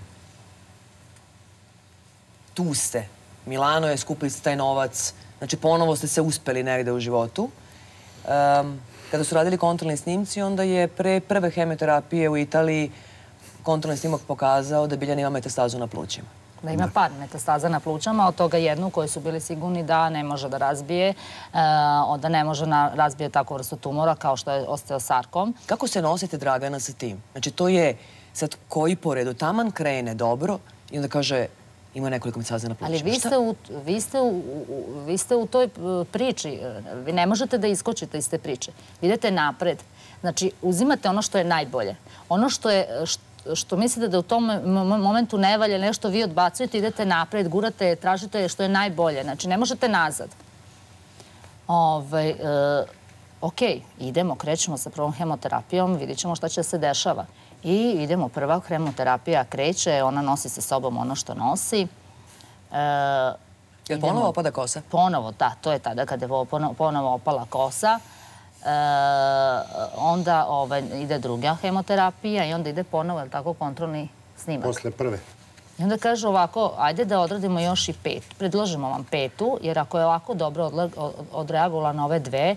tu ste, Milano je, skupili ste taj novac, znači ponovo ste se uspeli negde u životu. Kada su radili kontrolni snimci, onda je pre prve hemoterapije u Italiji kontrolni snimak pokazao da Biljana ima metastazu na plućima. Da ima par metastaza na plućama, od toga jednu koju su bili sigurni da ne može da razbije, da ne može da razbije takvu vrstu tumora kao što je osteosarkom. Kako se nosite, Dragana, sa tim? Znači, to je sad koji poredu taman krene dobro i onda kaže ima nekoliko metastaza na plućima. Ali vi ste u toj priči, vi ne možete da iskočite iz te priče. Idete napred. Znači, uzimate ono što je najbolje. Ono što je... što mislite da u tom momentu ne valja nešto, vi odbacujete, idete napred, gurate, tražite što je najbolje. Znači, ne možete nazad. Ok, idemo, krećemo sa prvom hemoterapijom, vidit ćemo šta će se dešava. I idemo, prva hemoterapija kreće, ona nosi sa sobom ono što nosi. Je li ponovo opada kosa? Ponovo, da, to je tada kada je ponovo opala kosa. Onda ide druga hemoterapija i onda ide ponovo, je li tako, kontrolni snimak. Posle prve. I onda kaže ovako, ajde da odradimo još i pet. Predložimo vam petu, jer ako je ovako dobro odreagovala na ove dve,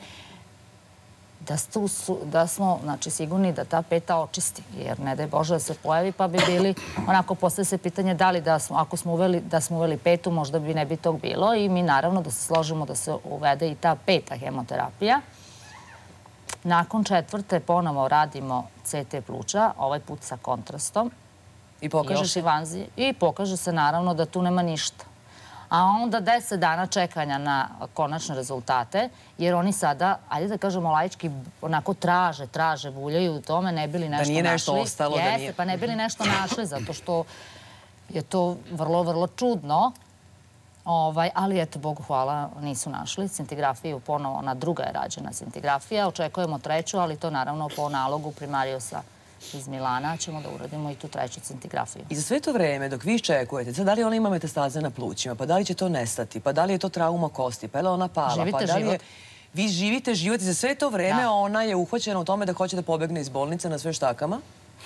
da smo sigurni da ta peta očisti. Jer ne daj Bože da se pojavi, pa bi bili, onako postaje se pitanje da li ako smo uveli petu, možda bi ne bi tog bilo. I mi naravno da se složimo da se uvede i ta peta hemoterapija. Nakon četvrte ponovo radimo C T pluća, ovaj put sa kontrastom. I pokaže se? I pokaže se naravno da tu nema ništa. A onda deset dana čekanja na konačne rezultate, jer oni sada, ajde da kažemo laički, onako traže, traže, buljaju u tome, ne bili nešto našli. Da nije nešto ostalo, da nije... Jeste, pa ne bili nešto našli, zato što je to vrlo, vrlo čudno. Ali eto, Bogu hvala, nisu našli. Scintigrafiju ponovo, ona druga je rađena scintigrafija. Očekujemo treću, ali to naravno po nalogu primariosa iz Milana ćemo da uradimo i tu treću scintigrafiju. I za sve to vreme, dok vi iščekujete, sad da li ona ima metastaze na plućima, pa da li će to nestati, pa da li je to trauma kosti, pa je li ona pala, živite život. Vi živite život i za sve to vreme ona je uhvaćena u tome da hoće da pobegne iz bolnice na sve štakama.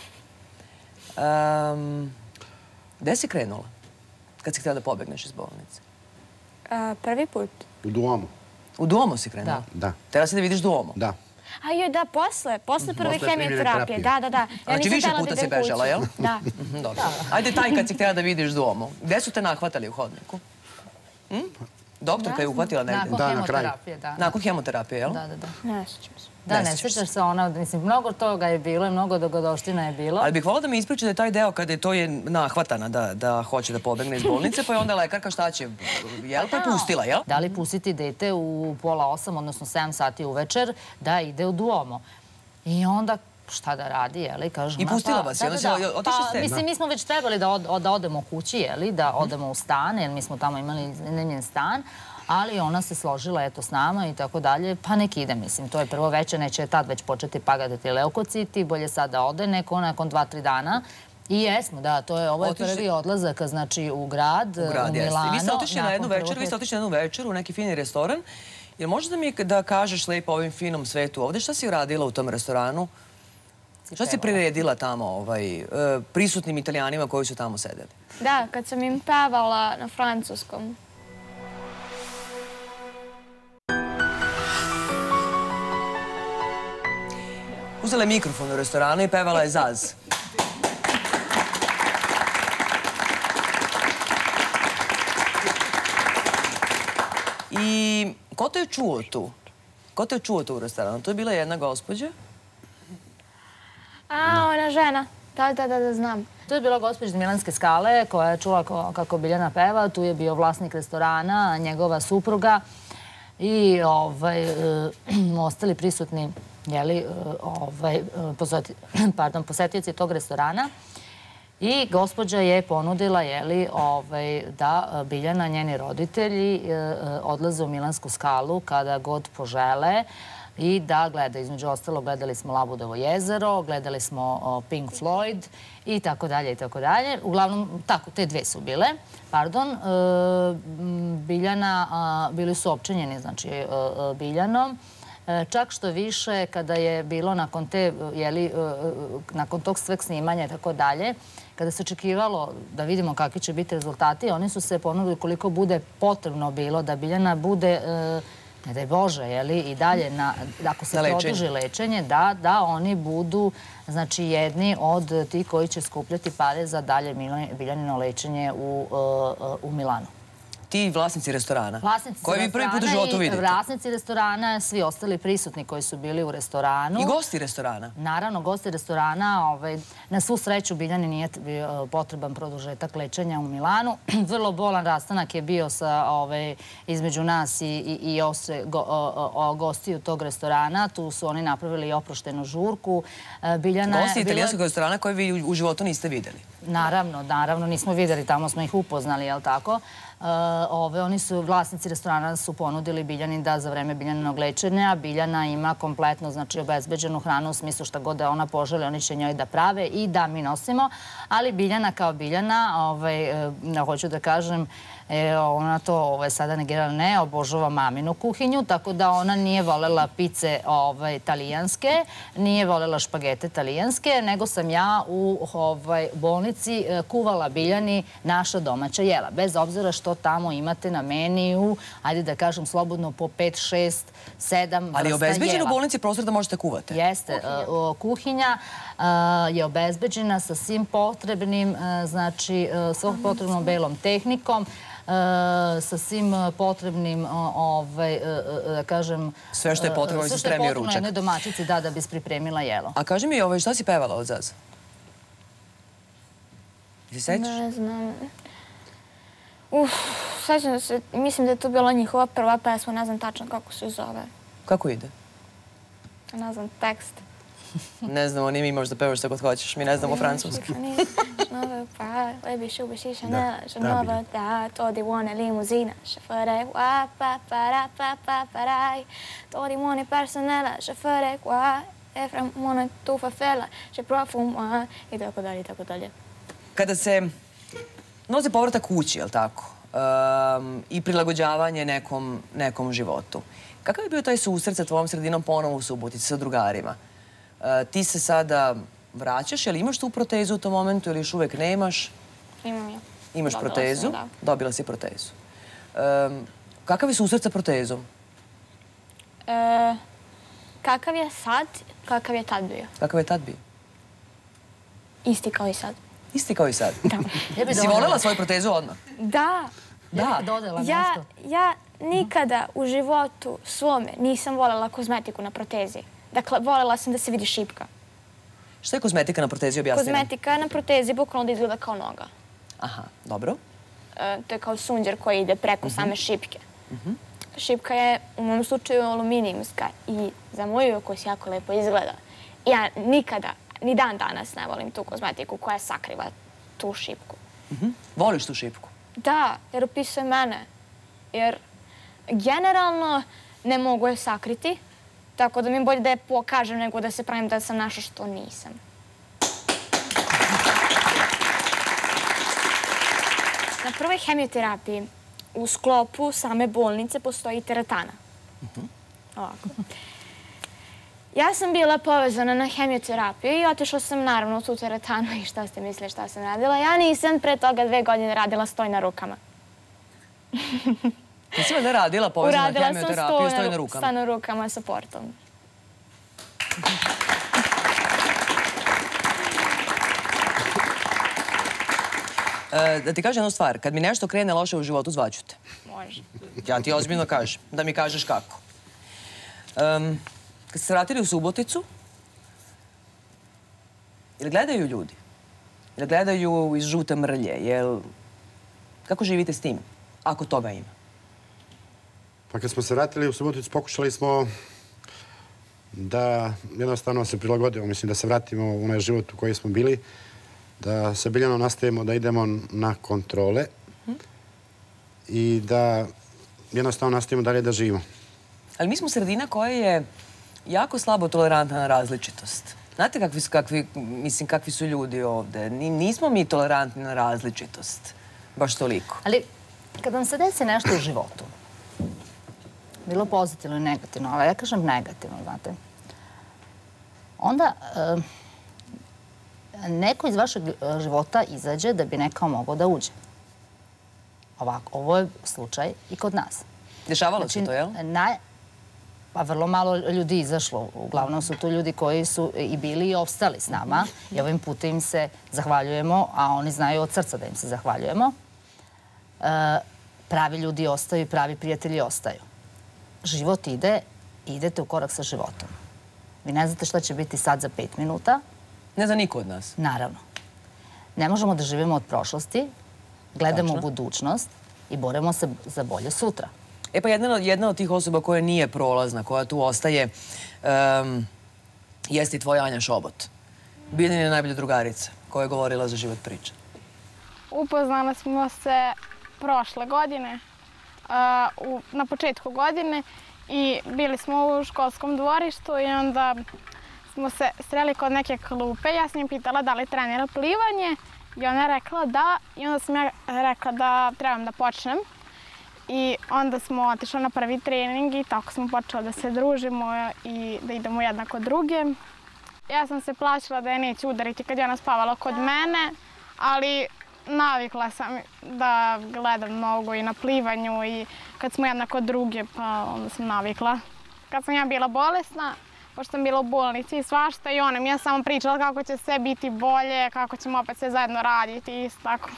Gde si krenula kad si htjela da pobegneš iz bolnice? Prvi put. U Duomo. U Duomo si krenula? Da. Treba si da vidiš Duomo? Da. A joj, da, posle. Posle prve hemioterapije. Da, da, da. Znači više puta si bežala, jel? Da. Dobro. Ajde taj kad si htjela da vidiš Duomo. Gde su te nahvatali u hodniku? Doktorka je uhvatila negdje? Nakon hemoterapije, da. Nakon hemoterapije, jel? Da, da, da. Ne sjećam se. Da, ne sjećaš se ona, mislim, mnogo toga je bilo i mnogo dogodoština je bilo. Ali bih volila da mi ispričate taj deo kada je to je nahvatana da hoće da pobegne iz bolnice, pa je onda lekarka šta će, jel, pa je pustila, jel? Da li pustiti dete u pola osam, odnosno sedam sati uvečer, da ide u Duomo. I onda šta da radi, jeli, kažem... I pustila vas, jel? Otišli ste? Mislim, mi smo već trebali da odemo kući, jeli, da odemo u stan, jer mi smo tamo imali iznajmljen stan, ali ona se složila eto s nama i tako dalje, pa nek ide, mislim, to je prvo veče, neće tad već početi pagadati leukociti, bolje sad da ode neko nakon dva, tri dana. I jesmo, da, to je, ovo je prvi odlazak, znači, u grad, u Milano. Vi ste otišli na jednu večeru, vi ste otišli na jednu večeru u neki fini restoran. Jel možda mi da kažeš lepo ovim finom svetu ovde, šta si uradila u tom restoranu? Šta si priredila tamo prisutnim Italijanima koji su tamo sedeli? Da, kad sam im pevala na francuskom. Uzela je mikrofon u restoranu i pevala je Zaz. I ko te je čuo tu? Ko te je čuo tu u restoranu? To je bila jedna gospođa. A, ona žena. Da, da, da, da, znam. Tu je bila gospođa iz Milanske skale koja je čula kako Biljana peva. Tu je bio vlasnik restorana, njegova supruga i ostali prisutni posetioci tog restorana. I gospođa je ponudila da Biljana, njeni roditelji, odlaze u Milansku skalu kada god požele i da gleda. Između ostalo, gledali smo Labudovo jezero, gledali smo Pink Floyd i tako dalje i tako dalje. Uglavnom, tako, te dve su bile. Pardon. Biljana, bili su opčinjeni, znači, Biljanom. Čak što više, kada je bilo nakon te, jeli, nakon tog sveg snimanja i tako dalje, kada se očekivalo da vidimo kakvi će biti rezultati, oni su se ponudili koliko bude potrebno bilo da Biljana bude, ne daj Bože, jeli, i dalje, ako se produži lečenje, da oni budu, znači, jedni od tih koji će skupljati pare za dalje Biljanino lečenje u Milanu. Ti vlasnici restorana? Vlasnici koji vi prvi put u životu vidite? Vlasnici restorana, svi ostali prisutni koji su bili u restoranu. I gosti restorana? Naravno, gosti restorana. Na svu sreću Biljani nije bio potreban produžetak lečenja u Milanu. Vrlo bolan rastanak je bio između nas i gostiju tog restorana. Tu su oni napravili i oproštenu žurku. Gosti italijanskog restorana koje vi u životu niste videli? Naravno, naravno. Nismo videli, tamo smo ih upoznali, jel' tako? Oni su, vlasnici restorana su ponudili Biljani da za vreme Biljaninog lečenja Biljana ima kompletno, znači, obezbeđenu hranu u smislu šta god da ona poželi, oni će njoj da prave i da mi nosimo, ali Biljana kao Biljana, hoću da kažem, ona to sada negirala ne, obožava maminu kuhinju, tako da ona nije volela pice talijanske, nije volela špagete talijanske, nego sam ja u bolnici kuvala Biljani naša domaća jela. Bez obzira što tamo imate na meniju, ajde da kažem slobodno po pet, šest, sedam vrsta jela. Ali je obezbeđen u bolnici prostor da možete kuvati? Jeste. Kuhinja je obezbeđena sa svim potrebnim, znači, svog potrebnom belom tehnikom, sa svim potrebnim, da kažem... Sve što je potrebno da se spremio ručak. Sve što je potrebno jednoj domaćici da bi pripremila jelo. A kaži mi, šta si pevala od Zaza? Ti se sećaš? Ne znam. Uf, sećam se, mislim da je to bila njihova prva pesma, ne znam tačno kako se zove. Kako ide? Ne znam, tekst. Ne znamo, ni mi možda pevaš šta god hoćeš, mi ne znamo francuski. Lebi šubi šiša nela, šanova da, todi one limuzina, šafere, wa, pa, para, pa, pa, paraj, todi one personela, šafere, wa, efram, one tufa fela, še profum, wa, i tako dalje, i tako dalje. Kada se nosi povratak kući, je li tako, i prilagođavanje nekom životu, kakav je bio taj susret sa tvojom sredinom ponovo u Subotici, sa drugarima? Ti se sada vraćaš, je li imaš tu protezu u tom momentu ili još uvek nemaš? Imam ja. Imaš protezu? Dobila si protezu. Kakav je susret sa protezom? Kakav je sad, kakav je tad bio. Kakav je tad bio? Isti kao i sad. Isti kao i sad? Da. Si voljela svoju protezu odmah? Da. Da, dodala nešto. Ja nikada u životu svome nisam voljela kozmetiku na protezi. Dakle, voljela sam da se vidi šipka. Šta je kozmetika na protezi, objasni nam? Kozmetika na protezi bukvalno da izgleda kao noga. Aha, dobro. To je kao sunđer koji ide preko same šipke. Šipka je u mom slučaju aluminijumska i za moju okus jako lepo izgleda. Ja nikada, ni dan danas ne volim tu kozmetiku koja sakriva tu šipku. Voliš tu šipku? Da, jer opisuje mene. Jer generalno ne mogu je sakriti, tako da mi je bolje da je pokažem nego da se pravim da sam nešto što nisam. Na prvoj hemioterapiji u sklopu same bolnice postoji teretana. Ovako. Ja sam bila povezana na hemioterapiju i otišla sam naravno u tu teretanu i šta ste mislili šta sam radila? Ja nisam pre toga dve godine radila stoj na rukama. Nisi valjda radila povezana na hemioterapiju i stoj na rukama? Stoj na rukama sa portom. Da ti kažem jednu stvar, kad mi nešto krene loše u životu, zvaću te. Može. Ja ti ozbiljno kažem, da mi kažeš kako. Kad ste se vratili u Suboticu, ili gledaju ljudi? Ili gledaju iz žute mrlje? Kako živite s tim, ako toga ima? Pa kad smo se vratili u Suboticu, pokušali smo da jednostavno se prilagodimo, mislim da se vratimo u onaj život u koji smo bili, da se biljano nastavimo da idemo na kontrole i da jednostavno nastavimo dalje da živimo. Ali mi smo sredina koja je jako slabo tolerantna na različitost. Znate kakvi su, kakvi, mislim, kakvi su ljudi ovde? Nismo mi tolerantni na različitost. Baš toliko. Ali kad vam se desi nešto u životu, bilo pozitivno i negativno, ali ja kažem negativno, znate, onda neko iz vašeg života izađe da bi neko mogao da uđe. Ovako, ovo je slučaj i kod nas. Dešavalo se to, jel? Pa vrlo malo ljudi izašlo. Uglavnom su to ljudi koji su i bili i ostali s nama. I ovim putem im se zahvaljujemo, a oni znaju od srca da im se zahvaljujemo. Pravi ljudi ostaju i pravi prijatelji ostaju. Život ide i idete u korak sa životom. Vi ne znate šta će biti sad za pet minuta. Ne zna niko od nas. Naravno. Ne možemo da živimo od prošlosti, gledamo u budućnost i borimo se za bolje sutra. E pa jedna od tih osoba koja nije prolazna, koja tu ostaje, jeste i tvoja Anja Šobot. Biljana je najbolja drugarica koja je govorila za život priče. Upoznali smo se prošle godine, na početku godine, i bili smo u školskom dvorištu i onda smo se sreli kod neke klupe. Ja sam je pitala da li trenira plivanje i ona je rekla da, i onda sam ja rekla da trebam da počnem. I onda smo otišli na prvi trening i tako smo počeli da se družimo i da idemo jedna kod druge. Ja sam se plašila da je neću udariti kad je ona spavala kod mene, ali navikla sam da gledam mnogo i na plivanju i kad smo jedna kod druge, pa onda sam navikla. Kad sam ja bila bolesna, pošto sam bila u bolnici i svašta, i ona mi je samo pričala kako će sve biti bolje, kako ćemo opet sve zajedno raditi i isto tako.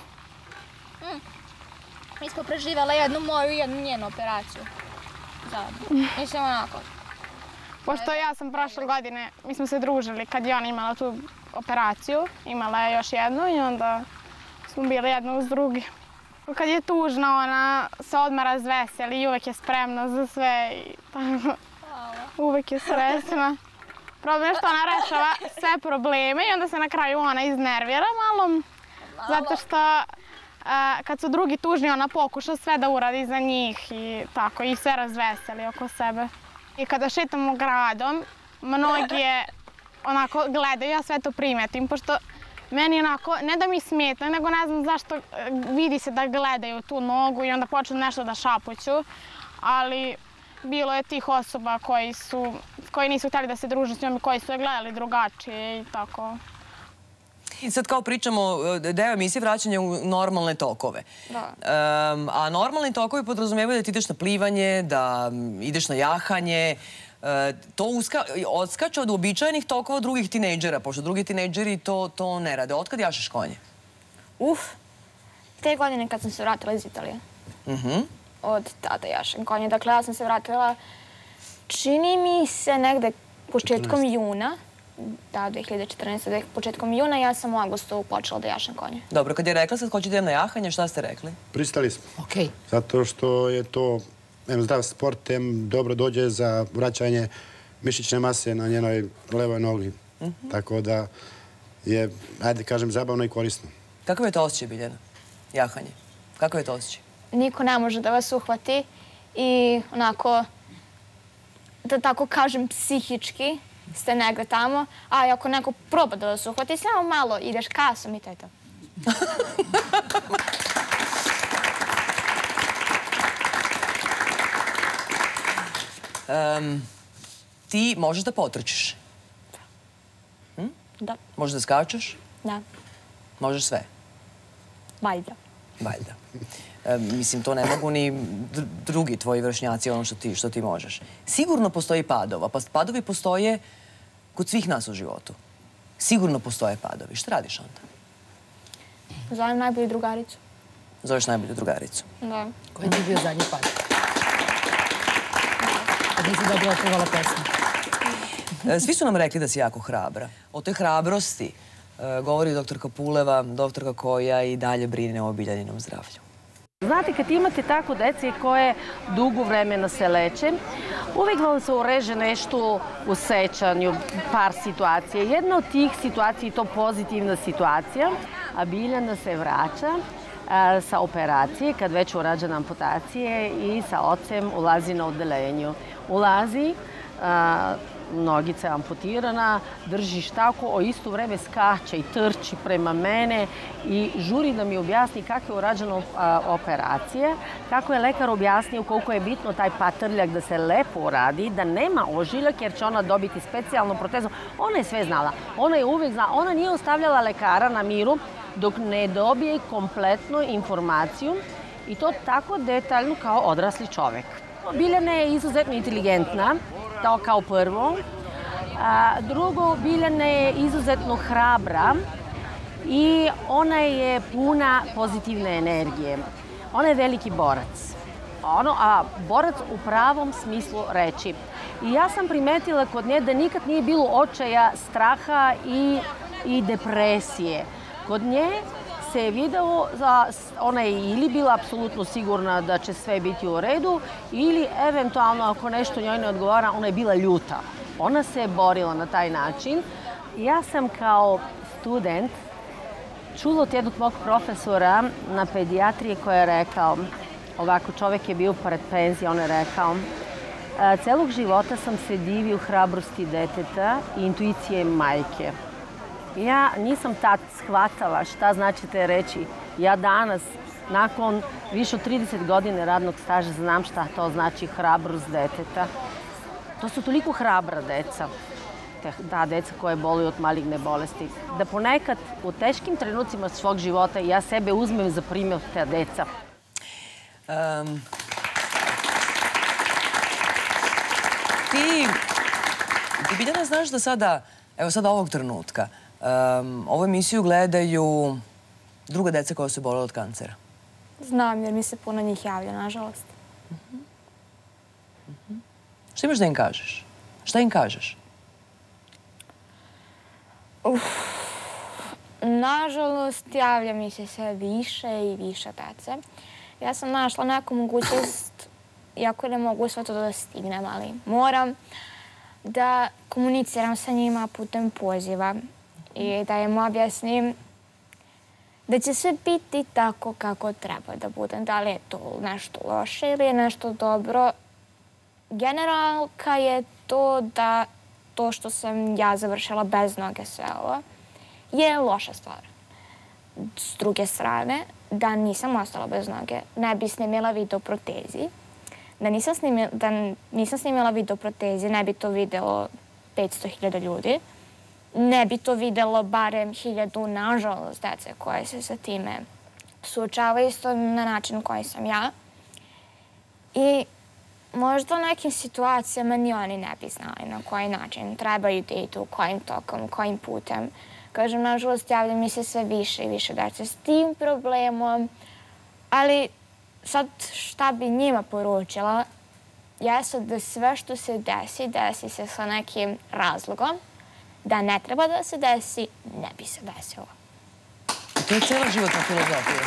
Mi smo preživjela jednu moju i jednu njenu operaciju. Zajedno. Mislim onako. Pošto ja sam prošle godine, mi smo se družili kad je ona imala tu operaciju. Imala je još jednu i onda smo bili jedno uz drugi. Kad je tužna, ona se odmah razveseli i uvek je spremna za sve i tako. Uvek je srećna. Problem je što ona rešava sve probleme i onda se na kraju ona iznervira malo. Zato što kad su drugi tužni, ona pokuša sve da uradi za njih i tako, i sve razveseli oko sebe. I kada šetamo gradom, mnogi onako gledaju, ja sve to primetim, pošto meni onako, ne da mi smeta, nego ne znam zašto vidi se da gledaju tu nogu i onda počnu nešto da šapuću, ali bilo je tih osoba koji su, koji nisu htjeli da se druže s njom i koji su je gledali drugačije i tako. I sad kao pričamo, deo emisije vraćanje u normalne tokove. A normalni tokovi podrazumijevaju da ti ideš na plivanje, da ideš na jahanje. To odskače od uobičajenih tokova drugih tinejdžera, pošto drugi tinejdžeri to ne rade. Otkad jašeš konje? Uf, te godine kad sam se vratila iz Italije. Od tada jašem konje. Dakle, ja sam se vratila, čini mi se, negde početkom juna. Da, dve hiljade četrnaeste. početkom juna, ja sam u avgustu počela da jašem konje. Dobro, kad je rekla sad hoće da idem na jahanje, šta ste rekli? Pristali smo. Okej. Zato što je to em zdrav sport, em dobro dođe za vraćanje mišićne mase na njenoj levoj nogi. Tako da je, ajde kažem, zabavno i korisno. Kakav je to osjećaj, Biljana? Jahanje. Kakav je to osjećaj? Niko ne može da vas uhvati i onako, da tako kažem, psihički ste negde tamo, a ako neko proba da vas uhvati, samo malo ideš kasom i to je to. Ti možeš da potrčiš? Da. Možeš da skačeš? Da. Možeš sve? Valjda. Valjda. Mislim, to ne mogu ni drugi tvoji vršnjaci, ono što ti možeš. Sigurno postoji padova, pa padovi postoje kod svih nas u životu. Sigurno postoje padovi. Šta radiš onda? Zovem najbolju drugaricu. Zoveš najbolju drugaricu? Da. Koji ti je bio zadnji pad? Kad nisi dobro otpevala pesmu. Svi su nam rekli da si jako hrabra. O toj hrabrosti govori doktorka Puleva, doktorka koja i dalje brine o Biljaninom zdravlju. Znate, kad imate tako dece koje dugo vremena se leče, uvijek vam se ureže nešto u sećanju, par situacija. Jedna od tih situacija je to pozitivna situacija, a Biljana se vraća sa operacije, kad već urađena amputacije i sa ocem ulazi na odelenju. Ulazi, nogica je amputirana, drži štaku, a isto vreme skače i trči prema mene i žuri da mi objasni kako je urađena operacija, kako je lekar objasnio koliko je bitno taj patrljak da se lepo uradi, da nema ožiljak jer će ona dobiti specijalnu protezu. Ona je sve znala. Ona je uvijek znala. Ona nije ostavljala lekara na miru dok ne dobije kompletnu informaciju i to tako detaljno kao odrasli čovek. Biljana je izuzetno inteligentna, to kao prvo. Drugo, Biljana je izuzetno hrabra i ona je puna pozitivne energije. Ona je veliki borac, a borac u pravom smislu reči. I ja sam primetila kod nje da nikad nije bilo očaja, straha i depresije. Kod nje se je video da ona je ili bila apsolutno sigurna da će sve biti u redu ili eventualno ako nešto njoj ne odgovara, ona je bila ljuta. Ona se je borila na taj način. Ja sam kao student čula od jednog mog profesora na pedijatriji koji je rekao, ovako čovjek je bio pred penzijom, on je rekao, celog života sam se divio hrabrosti deteta i intuicije majke. Ja nisam tad shvatala šta znači te reći. Ja danas, nakon više od trideset godine radnog staža, znam šta to znači hrabrost deteta. To su toliko hrabra deca, ta deca koje boluju od maligne bolesti, da ponekad u teškim trenucima svog života ja sebe uzmem za primjer te deca. Ti, Biljana, znaš da sada, evo sada ovog trenutka, ovu emisiju gledaju druga deca koja su bolela od kancera. Znam, jer mi se puno njih javlja, nažalost. Šta imaš da im kažeš? Šta im kažeš? Nažalost, javlja mi se sve više i više dece. Ja sam našla neku mogućnost, iako ne mogu sve to da stignem, ali moram da komuniciram sa njima putem poziva i da im objasnim da će sve biti tako kako treba da bude. Da li je to nešto loše ili je nešto dobro. Generalka je to da to što sam ja završila bez noge sve ovo je loša stvar. S druge strane, da nisam ostala bez noge, ne bi snimila video protezi. Da nisam snimila video protezi, ne bi to videlo petsto hiljada ljudi. Ne bi to videlo barem hiljadu, nažalost, dece koje se sa time suočavaju isto na način koji sam ja. I možda u nekim situacijama ni oni ne bi znali na koji način trebaju da idu, kojim tokom, kojim putem. Kažem, nažalost, javlja mi se sve više i više dece s tim problemom, ali sad šta bi njima poručila, jeste da sve što se desi, desi se sa nekim razlogom, da ne treba da se desi, ne bi se desilo. To je cijela životna filozofija.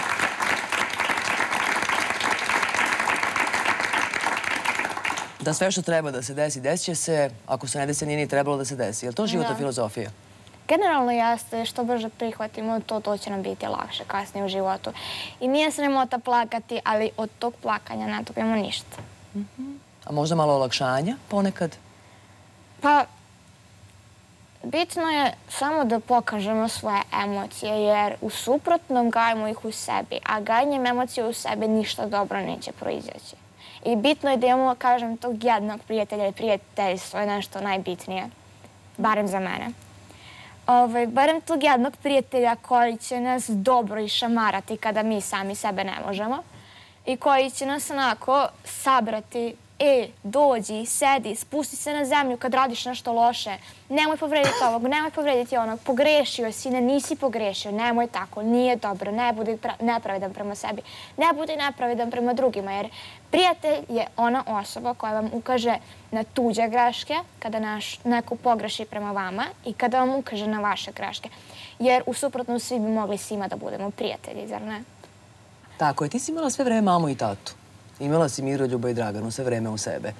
Da sve što treba da se desi, desit će se, ako se ne desi, nije ni trebalo da se desi. Je li to životna filozofija? generalno jeste što brže prihvatimo to, to će nam biti lakše kasnije u životu. I nije sramota plakati, ali od tog plakanja ne dobijemo ništa. A možda malo olakšanja ponekad? Pa, bitno je samo da pokažemo svoje emocije, jer u suprotnom gajimo ih u sebi, a gajanjem emocije u sebi ništa dobro neće proizaći. I bitno je da imamo, kažem, tog jednog prijatelja i prijateljstvo je nešto najbitnije, barem za mene. Ovaj, barem tog jednog prijatelja koji će nas dobro išamarati kada mi sami sebe ne možemo i koji će nas onako sabrati. E, dođi, sedi, spusti se na zemlju kad radiš nešto loše. Nemoj povrediti ovog, nemoj povrediti onog. Pogrešio si, ne nisi pogrešio. Nemoj tako, nije dobro. Ne budi nepravedan prema sebi. Ne budi nepravedan prema drugima. Jer prijatelj je ona osoba koja vam ukaže na tuđe greške kada neko pogreši prema vama i kada vam ukaže na vaše greške. Jer u suprotnom svi bi mogli svima da budemo prijatelji, zar ne? Tako je, ti si imala sve vreme mamu i tatu. Imala si Miroljuba i Draganu sve vreme u sebe.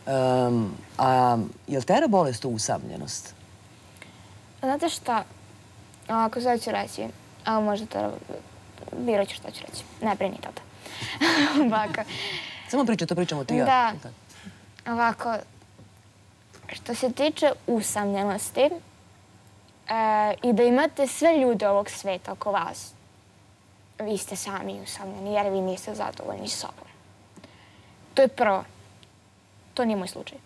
A je li tera bolest u usamljenost? Znate šta? Ako sve ću reći, a možda to... Biro ću što ću reći. Ne brini tata. Ovako. Samo priča, to pričamo ti i ja. Da. Ovako, što se tiče usamljenosti i da imate sve ljude ovog sveta oko vas, vi ste sami usamljeni jer vi niste zadovoljni s sobom. To je prvo. To nije moj slučaj.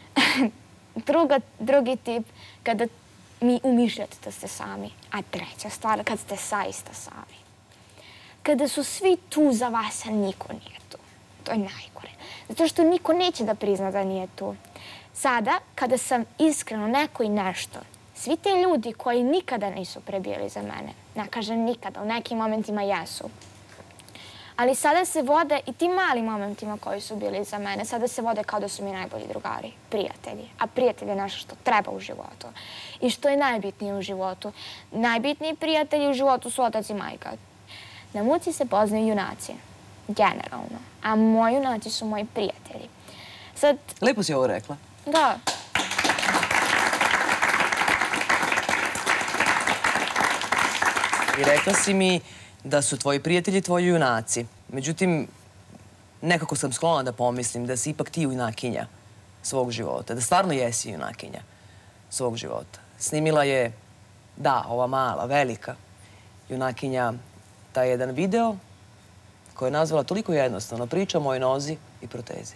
Drugi tip, kada mi umišljate da ste sami. A treća stvar, kad ste saista sami. Kada su svi tu za vas, a niko nije tu. To je najgore. Zato što niko neće da prizna da nije tu. Sada, kada sam iskreno neko i nešto, svi te ljudi koji nikada nisu prebijeli za mene, ne kažem nikada, u nekim momentima jesu, ali sada se vode i ti mali momentima koji su bili za mene, sada se vode kao da su mi najbolji drugari, prijatelji. A prijatelj je nešto što treba u životu. I što je najbitnije u životu. Najbitniji prijatelji u životu su otac i majka. Na muci se poznaju junaci, generalno. A moji junaci su moji prijatelji. Sad... Lepo si ovo rekla. Da. I rekla si mi da su tvoji prijatelji tvoji junaci. Međutim, nekako sam sklona da pomislim da si ipak ti junakinja svog života. Da stvarno jesi junakinja svog života. Snimila je, da, ova mala, velika junakinja, taj jedan video koji je nazvala toliko jednostavno. Priča o mojoj nozi i protezi.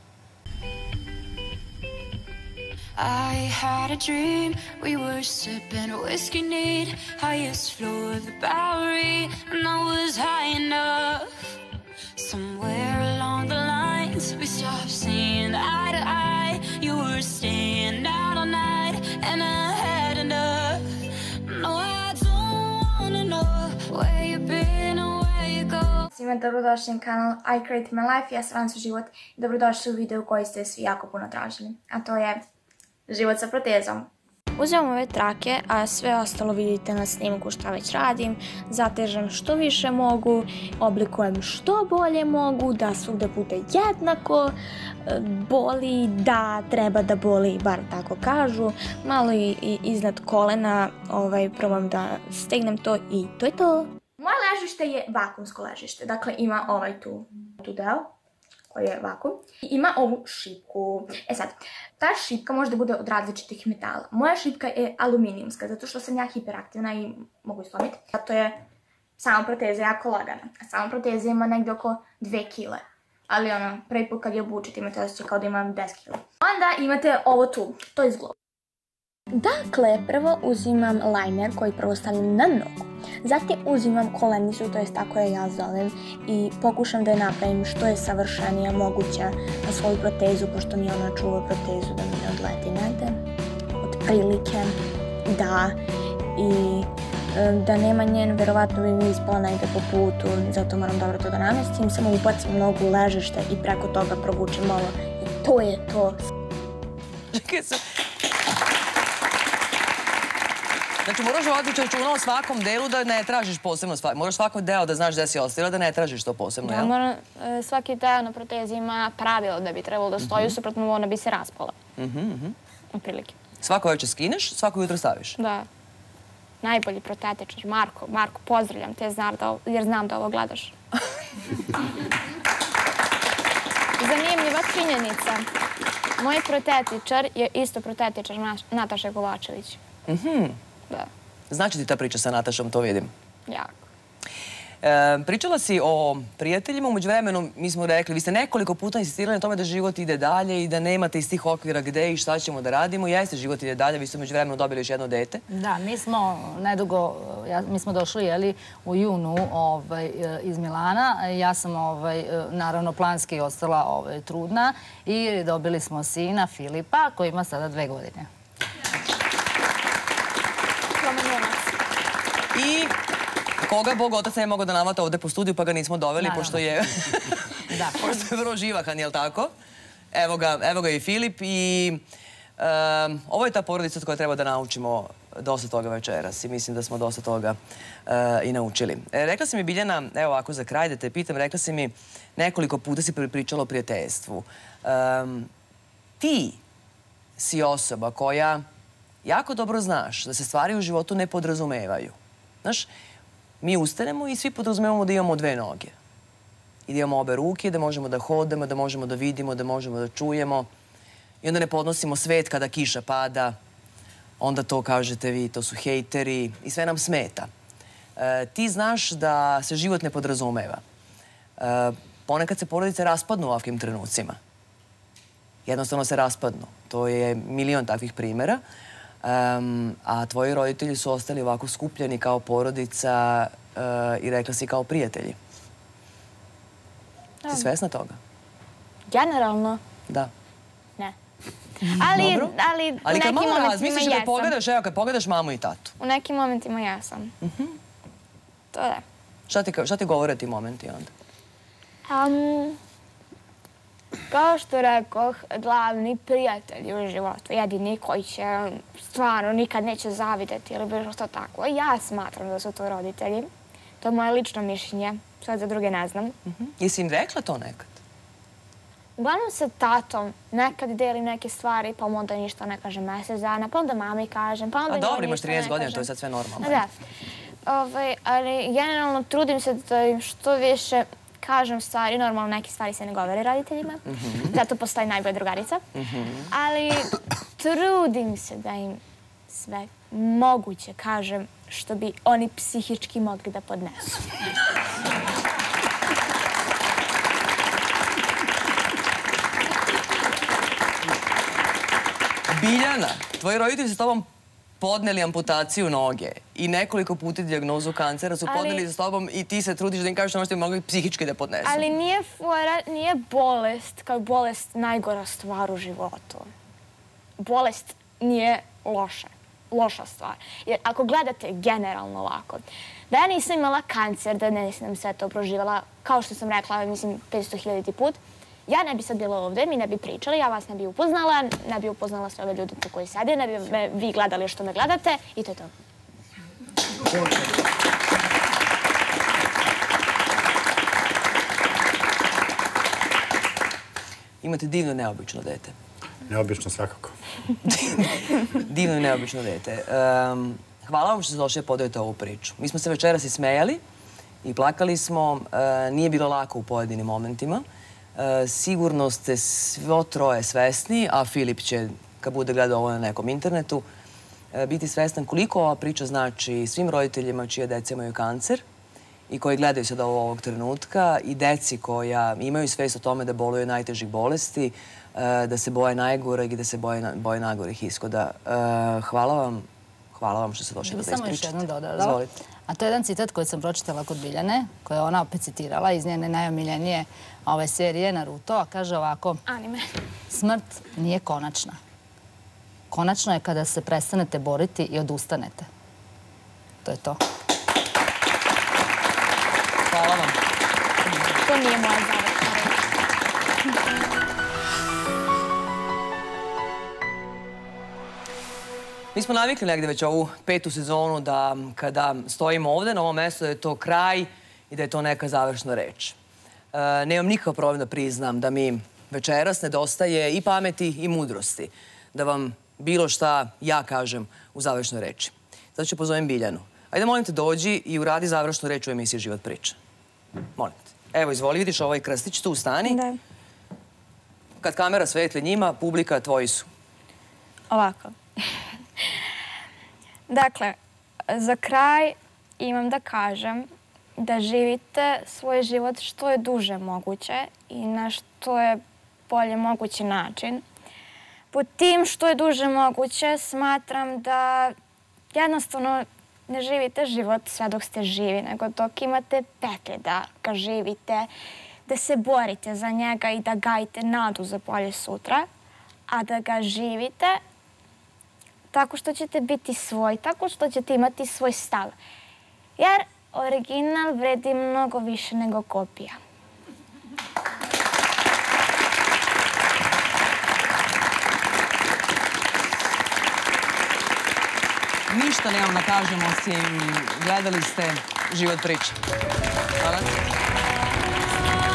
I had a dream, we were sipping whiskey neat, highest floor of the Bowery, and I was high enough. Somewhere along the lines, we stopped seeing eye to eye. You were staying out all night, and I had enough. No, I don't wanna know where you've been or where you go. Svima dobrodošli na kanal I Create My Life, ja sam Vansu Život i dobrodošli u video koji ste svi jako puno tražili, a to je život sa protezom. Uzimam ove trake, a sve ostalo vidite na snimku šta već radim. Zatežem što više mogu, oblikujem što bolje mogu, da svugde bude jednako. Boli, da, treba da boli, bar tako kažu. Malo i iznad kolena, probam da stegnem to i to je to. Moje ležište je vakumsko ležište, dakle ima ovaj tu deo koji je vakum. I ima ovu šipku. E sad, ta šipka može da bude od različitih metala. Moja šipka je aluminijumska, zato što sam ja hiperaktivna i mogu je slomiti. Zato je sama proteza jako lagana. A sama proteza ima negde oko dve kile. Ali ono, prvi put kad je obučete imate osjećaj kao da imam deset kila. Onda imate ovo tu, to je zglob. Dakle, prvo uzimam liner koji prvo stavljam na nogu. Zatim uzimam kolenicu, to jest tako je ja zovem, i pokušam da je napravim što je savršenija moguća na svoju protezu, pošto mi ona čuva protezu da mi ne odleti negde. Od prilike, da, i da nema njen, verovatno bi mi ispala negde po putu, zato moram dobro to da namestim, samo ubacim nogu u ležište i preko toga provučem ovo i to je to. Čekaj sam. Znači, moraš voditi računa o svakom delu da ne tražiš posebno stvari. Moraš svaki deo da znaš gde si ostavila, da ne tražiš to posebno, jel? Da, moram, svaki deo na protezi ima pravilo da bi trebalo da stoji, suprotno ona bi se raspala. Otprilike. Svako večer skineš, svako jutro staviš? Da. najbolji protetičar, Marko. Marko, pozdravljam te jer znam da ovo gledaš. Zanimljiva činjenica. Moj protetičar je isto protetičar Nataše Kovačević. Da. Znači ti ta priča sa Natašom, to vidim. Jako. Pričala si o prijateljima, umeđu vremenu mi smo rekli, vi ste nekoliko puta insistirali na tome da život ide dalje i da nemate iz tih okvira gde i šta ćemo da radimo. Jeste, život ide dalje, vi ste umeđu vremenu dobili još jedno dete. Da, mi smo nedugo, mi smo došli jeli, u junu iz Milana. Ja sam naravno planski ostala trudna i dobili smo sina Filipa koji ima sada dve godine. I koga Bog otac ne mogao da navata ovde po studiju, pa ga nismo doveli, pošto je vrlo živahan, jel' tako? Evo ga i Filip i ovo je ta porodica od koja treba da naučimo dosta toga večeras i mislim da smo dosta toga i naučili. Rekla si mi, Biljana, evo ovako za kraj da te pitam, rekla si mi nekoliko puta si pričala o prijateljstvu. Ti si osoba koja jako dobro znaš da se stvari u životu ne podrazumevaju. Znaš, mi ustanemo i svi podrazumevamo da imamo dve noge. I da imamo obe ruke, da možemo da hodamo, da možemo da vidimo, da možemo da čujemo. I onda ne podnosimo svet kada kiša pada. Onda to kažete vi, to su hejteri i sve nam smeta. Ti znaš da se život ne podrazumeva. Ponekad se porodice raspadnu u ovakvim trenucima. Jednostavno se raspadnu. To je milion takvih primjera. A tvoji roditelji su ostali ovako skupljeni kao porodica i rekla si kao prijatelji. Si svesna toga? Generalno? Da. Ne. Ali u nekim momentima razmisliš kad pogledaš, evo kad pogledaš mamu i tatu. U nekim momentima jesam. To da. Šta ti govore ti momenti onda? Kao što rekoh, glavni prijatelji u životu, jedini koji će stvarno nikad neće zavideti ili bilo što tako. Ja smatram da su to roditelji. To je moje lično mišljenje. Sad za druge ne znam. Jesi im rekla to nekad? Uglavnom sa tatom nekad delim neke stvari, pa onda ništa ne kažem mesec dana, pa onda mami kažem, pa onda njoj ništa ne kažem. A dobro, imaš trinaest godina, to je sad sve normalno. Da. Ali generalno trudim se da im što više kažem stvari, normalno neke stvari se ne govore roditeljima, zato postoji najbolja drugarica, ali trudim se da im sve moguće kažem što bi oni psihički mogli da podnesu. Biljana, tvoji roditelji su s tobom podneli amputaciju noge i nekoliko puta dijagnozu kancera su podneli za tobom i ti se trudiš da im kažeš ono što bi mogli psihički da podnesu. Ali nije fora, nije bolest kao bolest najgora stvar u životu. Bolest nije loša, loša stvar. Jer ako gledate generalno ovako, da ja nisam imala kancer, da nisam sve to proživala, kao što sam rekla, mislim, petsto hiljaditi put, ja ne bi sad bila ovde, mi ne bi pričali, ja vas ne bi upoznala, ne bi upoznala sve ove ljude koji sede, ne bi me vi gledali što me gledate i to je to. Imate divno i neobično dete. Neobično svakako. Divno i neobično dete. Hvala vam što ste došli da podajete ovu priču. Mi smo se večeras i smejali i plakali smo. Nije bilo lako u pojedinim momentima. Sigurno ste svo troje svesni, a Filip će, kad bude gledao ovo na nekom internetu, biti svestan koliko ova priča znači svim roditeljima čije dece imaju kancer i koji gledaju se do ovog trenutka i deci koja imaju svest o tome da boluju najtežih bolesti, da se boje najgoreg i da se boje najgorih ishoda. Hvala vam. Hvala vam što ste došli da ispričate. Samo još jedno dodala. A to je jedan citat koji sam pročitala kod Biljane, koje je ona opet citirala iz njene najomiljenije ove serije Naruto, a kaže ovako: Anime. Smrt nije konačna. Konačno je kada se prestanete boriti i odustanete. To je to. Hvala vam. To nije moja završna reč. Mi smo navikli negde već ovu petu sezonu da kada stojimo ovde na ovom mestu da je to kraj i da je to neka završna reč. Nemam nikakav problem da priznam da mi večeras nedostaje i pameti i mudrosti. Da vam bilo šta ja kažem u završnoj reči. Zato ću pozovem Biljanu. Ajde, molim te, dođi i uradi završnu reč u emisiji Život priča. Molim te. Evo, izvoli, vidiš ovaj krstić, tu stani. Da. Kad kamera svetli njima, publika tvoji su. Ovako. Dakle, za kraj imam da kažem da živite svoj život što je duže moguće i na što je bolje mogući način. Pod tim što je duže moguće smatram da jednostavno ne živite život sve dok ste živi, nego dok imate petlje da ga živite, da se borite za njega i da gajite nadu za bolje sutra, a da ga živite tako što ćete biti svoj, tako što ćete imati svoj stav. Jer original vredi mnogo više nego kopija. Ništa nemam da kažem osim gledali ste Život priča. Hvala.